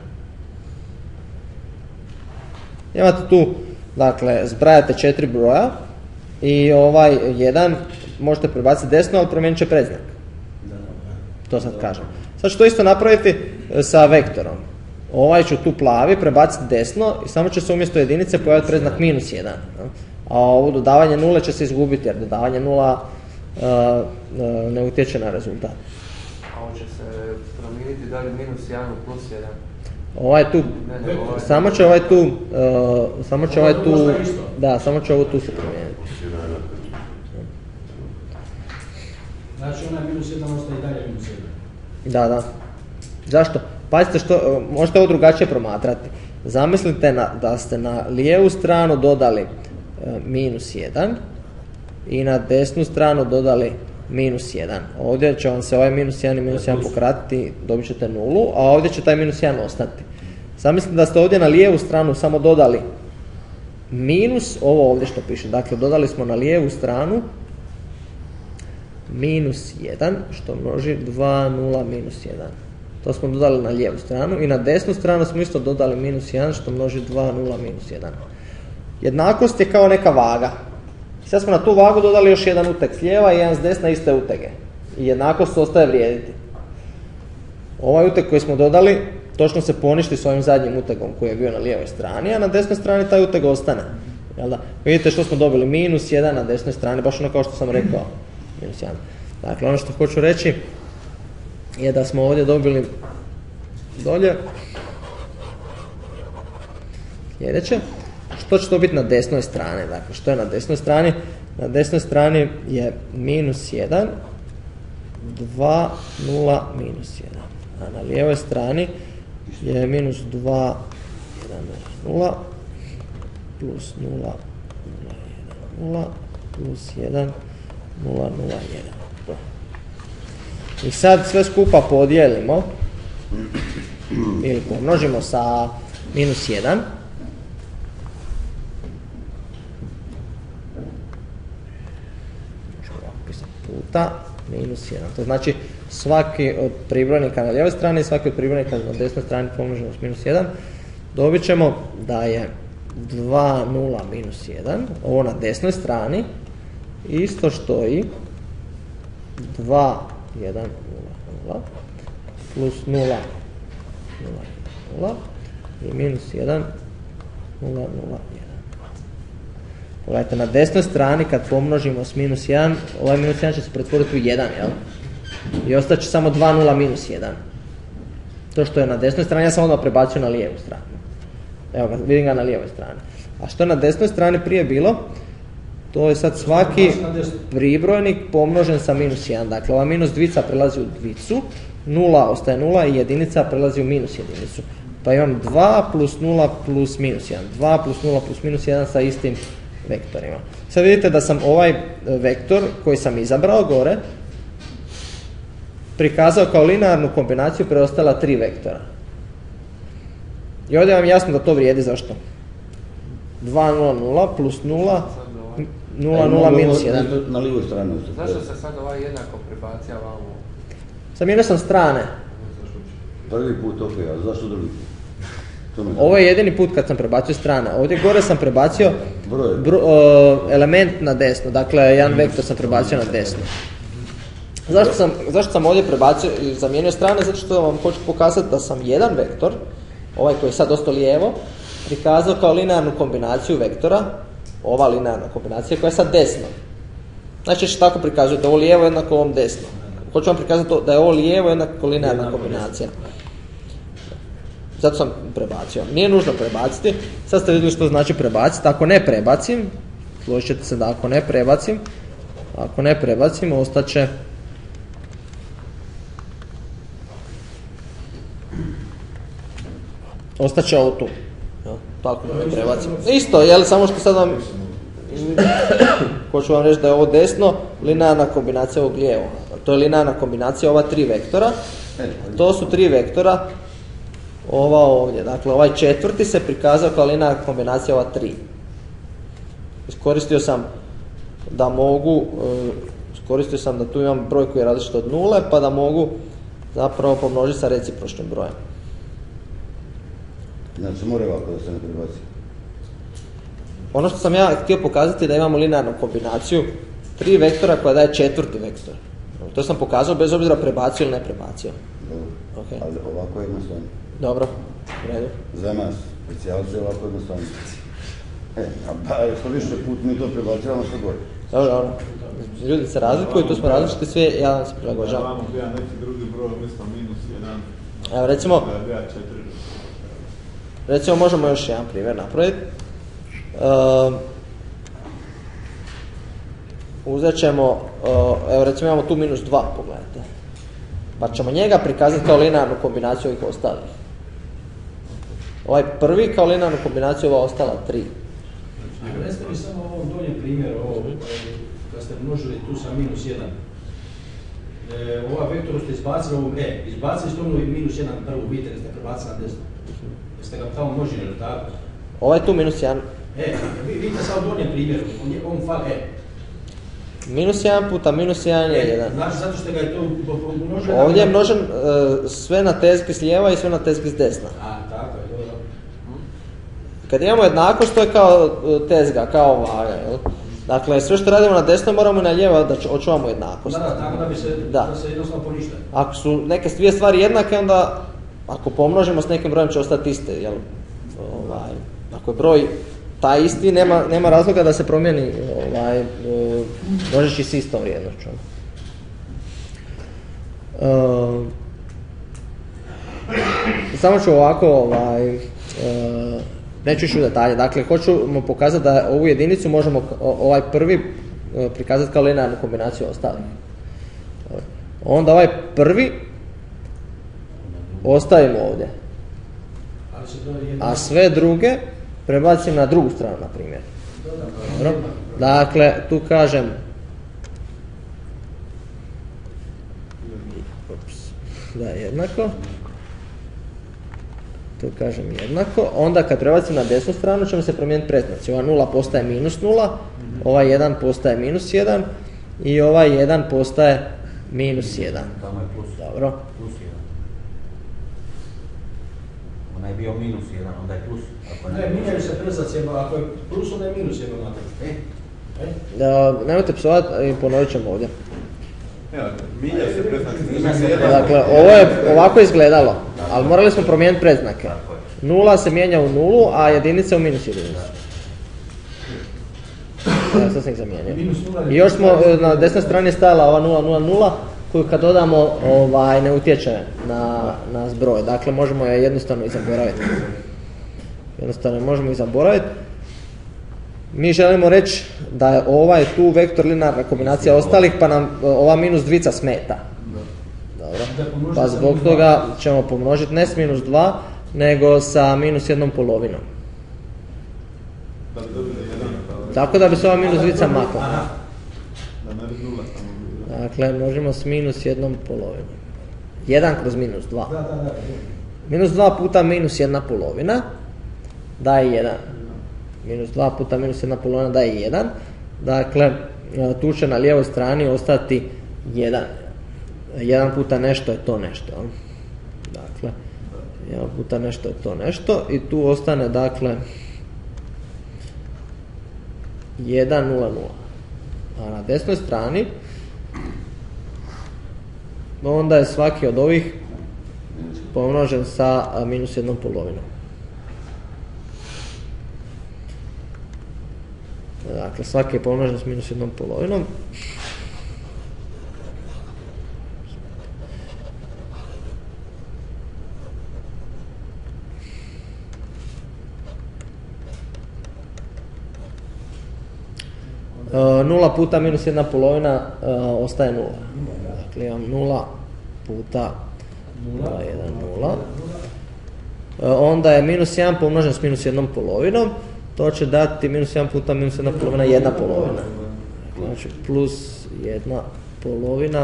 Imate tu, dakle, zbrajate 4 broja i ovaj 1 možete prebaciti desno, ali promijenit će predznak. To sad kažem. Sad ću to isto napraviti sa vektorom. Ovaj ću tu plavi prebaciti desno i samo će se umjesto jedinice pojaviti predznak minus 1. A ovo dodavanje nule će se izgubiti jer dodavanje nula ne utječe na rezultat. A ovo će se promijeniti da li minus 1 plus 1? Ovaj tu, samo će ovaj tu, da, samo će ovo tu se promijeniti. Znači onaj minus 1 ostaje i dalje minus 1. Da. Zašto? Pazite što, možete ovo drugačije promatrati. Zamislite da ste na lijevu stranu dodali minus 1 i na desnu stranu dodali minus 1. Ovdje će vam se ovaj minus 1 i minus 1 pokratiti, dobit ćete nulu, a ovdje će taj minus 1 ostati. Zamislite da ste ovdje na lijevu stranu samo dodali minus, ovo ovdje što piše, dakle dodali smo na lijevu stranu minus 1 što množi 2, 0, minus 1. To smo dodali na lijevu stranu i na desnu stranu smo isto dodali minus 1 što množi 2, 0, minus 1. Jednakost je kao neka vaga. Sad smo na tu vagu dodali još jedan uteg s lijeva i jedan s desna iste utege. I jednakost ostaje vrijediti. Ovaj uteg koji smo dodali točno se poništi s ovim zadnjim utegom koji je bio na lijevoj strani, a na desnoj strani taj uteg ostane. Jel da? Vidite što smo dobili, minus 1 na desnoj strani, baš ono kao što sam rekao. Minus 1. Dakle, ono što hoću reći je da smo ovdje dobili dolje sljedeće. Što će to biti na desnoj strani? Dakle, što je na desnoj strani? Na desnoj strani je minus 1, 2, 0, minus 1. A na lijevoj strani je minus 2, 1, 0, plus 0, 0, 1, 0, plus 1, 0, 0, 1. I sad sve skupa podijelimo ili pomnožimo sa minus 1. Puta minus 1. To znači svaki od pribrojnika na lijevoj strani i svaki od pribrojnika na desnoj strani pomnožimo s minus 1. Dobit ćemo da je 2, 0, minus 1. Ovo na desnoj strani isto što i 2, 1, 0, 0 plus 0, 0, 0 i minus 1, 0, 0, 1. Pogledajte, na desnoj strani kad pomnožimo s minus 1, ovaj minus 1 će se pretvoriti u 1, jel? I ostaće samo 2, 0, minus 1. To što je na desnoj strani, ja sam odmah prebacio na lijevu stranu. Evo ga, vidim ga na lijevoj strani. A što je na desnoj strani prije bilo? To je sad svaki pribrojnik pomnožen sa minus 1. Dakle, ova minus dvica prelazi u dvicu, 0 ostaje 0 i jedinica prelazi u minus jedinicu. Pa imam 2 plus 0 plus minus 1. 2 plus 0 plus minus 1 sa istim vektorima. Sad vidite da sam ovaj vektor koji sam izabrao gore prikazao kao linearnu kombinaciju preostala 3 vektora. I ovdje vam je jasno da to vrijedi zašto. 2, 0, 0 plus 0, 0, 0 minus 1. Na livoj strani. Zašto se sad ovaj jednako prebacija vamo? Zamijenio sam strane. Prvi put ok, a zašto drugi put? Ovo je jedini put kad sam prebacio strane. Ovdje gore sam prebacio element na desno, dakle jedan vektor sam prebacio na desno. Zašto sam ovdje prebacio i zamijenio strane? Zato što vam hoću pokazati da sam jedan vektor, ovaj koji je sad ostao lijevo, prikazao kao linearnu kombinaciju vektora, ova linearna kombinacija koja je sad desno. Znači tako prikazujete, ovo lijevo jednako ovom desno. Hoću vam prikazati da je ovo lijevo jednako linearna kombinacija. Zato sam prebacio. Nije nužno prebaciti. Sad ste vidjeli što znači prebaciti. Ako ne prebacim, složit ćete se da ako ne prebacim, ostaće ovo tu. Tako da ne prebacim. Isto, jel, samo što sad vam hoću vam reći da je ovo desno linearna kombinacija ovog lijevo. To je linearna kombinacija ova tri vektora. To su tri vektora ova ovdje. Dakle, ovaj četvrti se prikazao kao linearna kombinacija ova tri. Iskoristio sam da tu imam broj koji je različit od nule, pa da mogu zapravo pomnožiti sa recipročnim brojem. Znači mora ovako da se ne prebaci. Ono što sam ja htio pokazati je da imamo linearnu kombinaciju tri vektora koja daje četvrti vektor. To sam pokazao bez obzira prebacio ili ne prebacio. Dobro, okay. Ali ovako je jednostavno. Dobro, u redu. Za nas, specijalci je ovako jednostavno. Što više put mi to prebacivamo što gore. Dobro. Ljudi se razlikuju, tu smo različiti svi, ja vam se prilagođavam. Vamo bija neki drugi broj, mislim -1. Evo recimo možemo još jedan primjer napraviti. Uzet ćemo, evo recimo imamo tu -2, pogledajte. Pa ćemo njega prikazati kao linearnu kombinaciju ovih ostalih. Ovaj prvi kao linearnu kombinaciju ova ostala 3. Recite mi samo ovom donjem primjeru, kad ste množili tu sa -1. Ova vektoru ste izbacili ovom izbacili ste ono -1 prvu, vidite da ste prebacili na desno. Jeste ga tamo množili, ili tako? Ovaj tu -1. Vidite sad u donjem primjeru, on fal -1 puta -1 je 1. Znači zato što ga je to množili... Ovdje je množen sve na tezgi s lijeva i sve na tezgi s desna. Tako je, dobro. Kad imamo jednakost, to je kao tezga, kao vaga, jel? Dakle, sve što radimo na desno moramo na lijevo da očuvamo jednakost. Tako da bi se jednostavno poništili. Ako su neke dvije stvari jednake, onda ako pomnožimo s nekim brojem će ostati iste, jel? Ako je broj taj isti, nema razloga da se promijeni množeći s istom vrijednošću. Samo ću ovako, neću ići u detalje, dakle hoću mu pokazati da ovu jedinicu možemo ovaj prvi prikazati kao linearnu kombinaciju ostalih. Onda ovaj prvi ostavimo ovdje, a sve druge prebacim na drugu stranu, na primjer. Dakle, tu kažem da je jednako. Tu kažem jednako. Onda kad prebacim na desnu stranu ćemo se promijeniti predznaci. Ova 0 postaje -0, ovaj 1 postaje -1 i ovaj 1 postaje -1. Tamo je plus. Dobro. Plus 1. Ona je bio -1, onda je plus. Ne, mijenjaju se predznaci, ako je plus, onda je -1 Nemojte psovati i ponovit ćemo ovdje. Milja se predznaci. Dakle, ovo je ovako izgledalo, ali morali smo promijeniti predznake. 0 se mijenja u 0, a jedinica u -1. Sad sam ih zamijenio. I još smo, na desnoj strani stajala ova 0,0,0, koju kad dodamo ne utječe na zbroj. Dakle, možemo je jednostavno i zaboraviti. Mi želimo reći da je ovaj tu vektor linearna kombinacija ostalih, pa nam ova -2 smeta. Dobro. Pa zbog toga ćemo pomnožiti ne s -2, nego sa -1/2. Tako da bi se ova -2 makla. Dakle, množimo s -1/2. 1 kroz -2. Minus 2 puta minus 1 polovina daje 1. Minus 2 puta minus 1 polovina daje 1. Dakle, tu će na lijevoj strani ostati 1. 1 puta nešto je to nešto. Dakle, 1 puta nešto je to nešto i tu ostane dakle 1, 0, 0. A na desnoj strani onda je svaki od ovih pomnožen sa minus 1 polovinom. Dakle, svaki je pomnožen s minus 1 polovinom. Nula puta minus 1 polovina ostaje 0. Dakle, imam 0 puta 0, 1, 0. Onda je minus 1 pomnožen s minus 1 polovinom. To će dati minus 1 puta minus 1 polovina, 1 polovina. Znači, plus 1 polovina.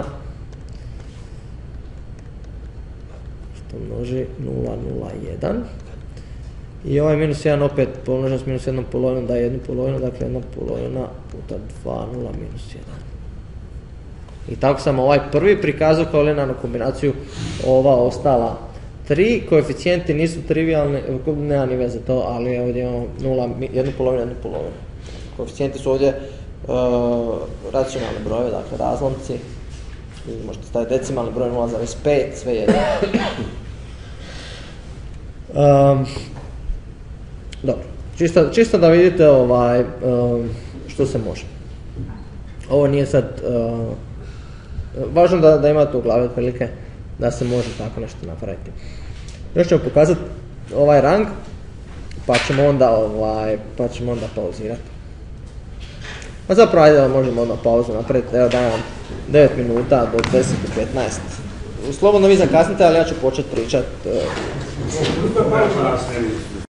Što množi 0, 0, 1. I ovaj minus 1 opet pomnožen s minus 1 polovinom daje 1 polovinu, dakle 1 polovina puta 2, 0, minus 1. I tako sam ovaj prvi prikazao kao linearnu kombinaciju, ova ostala 3, koeficijenti nisu trivialni, nema ni veze to, ali ovdje imamo 1 polovinu, 1 polovinu. Koeficijenti su ovdje racionalni brojevi, dakle razlomci, možete staviti decimalni broj 0,5, sve jedno. Dobro, čisto da vidite što se može. Ovo nije sad, važno da imate u glavi otprilike da se može tako nešto napraviti. Još ćemo pokazati ovaj rang, pa ćemo onda pauzirati. Pa zapravo ajde možemo onda pauzu napraviti, evo dajem 9 minuta do 10:15. Slobodno vi zakasnite, ali ja ću početi pričati.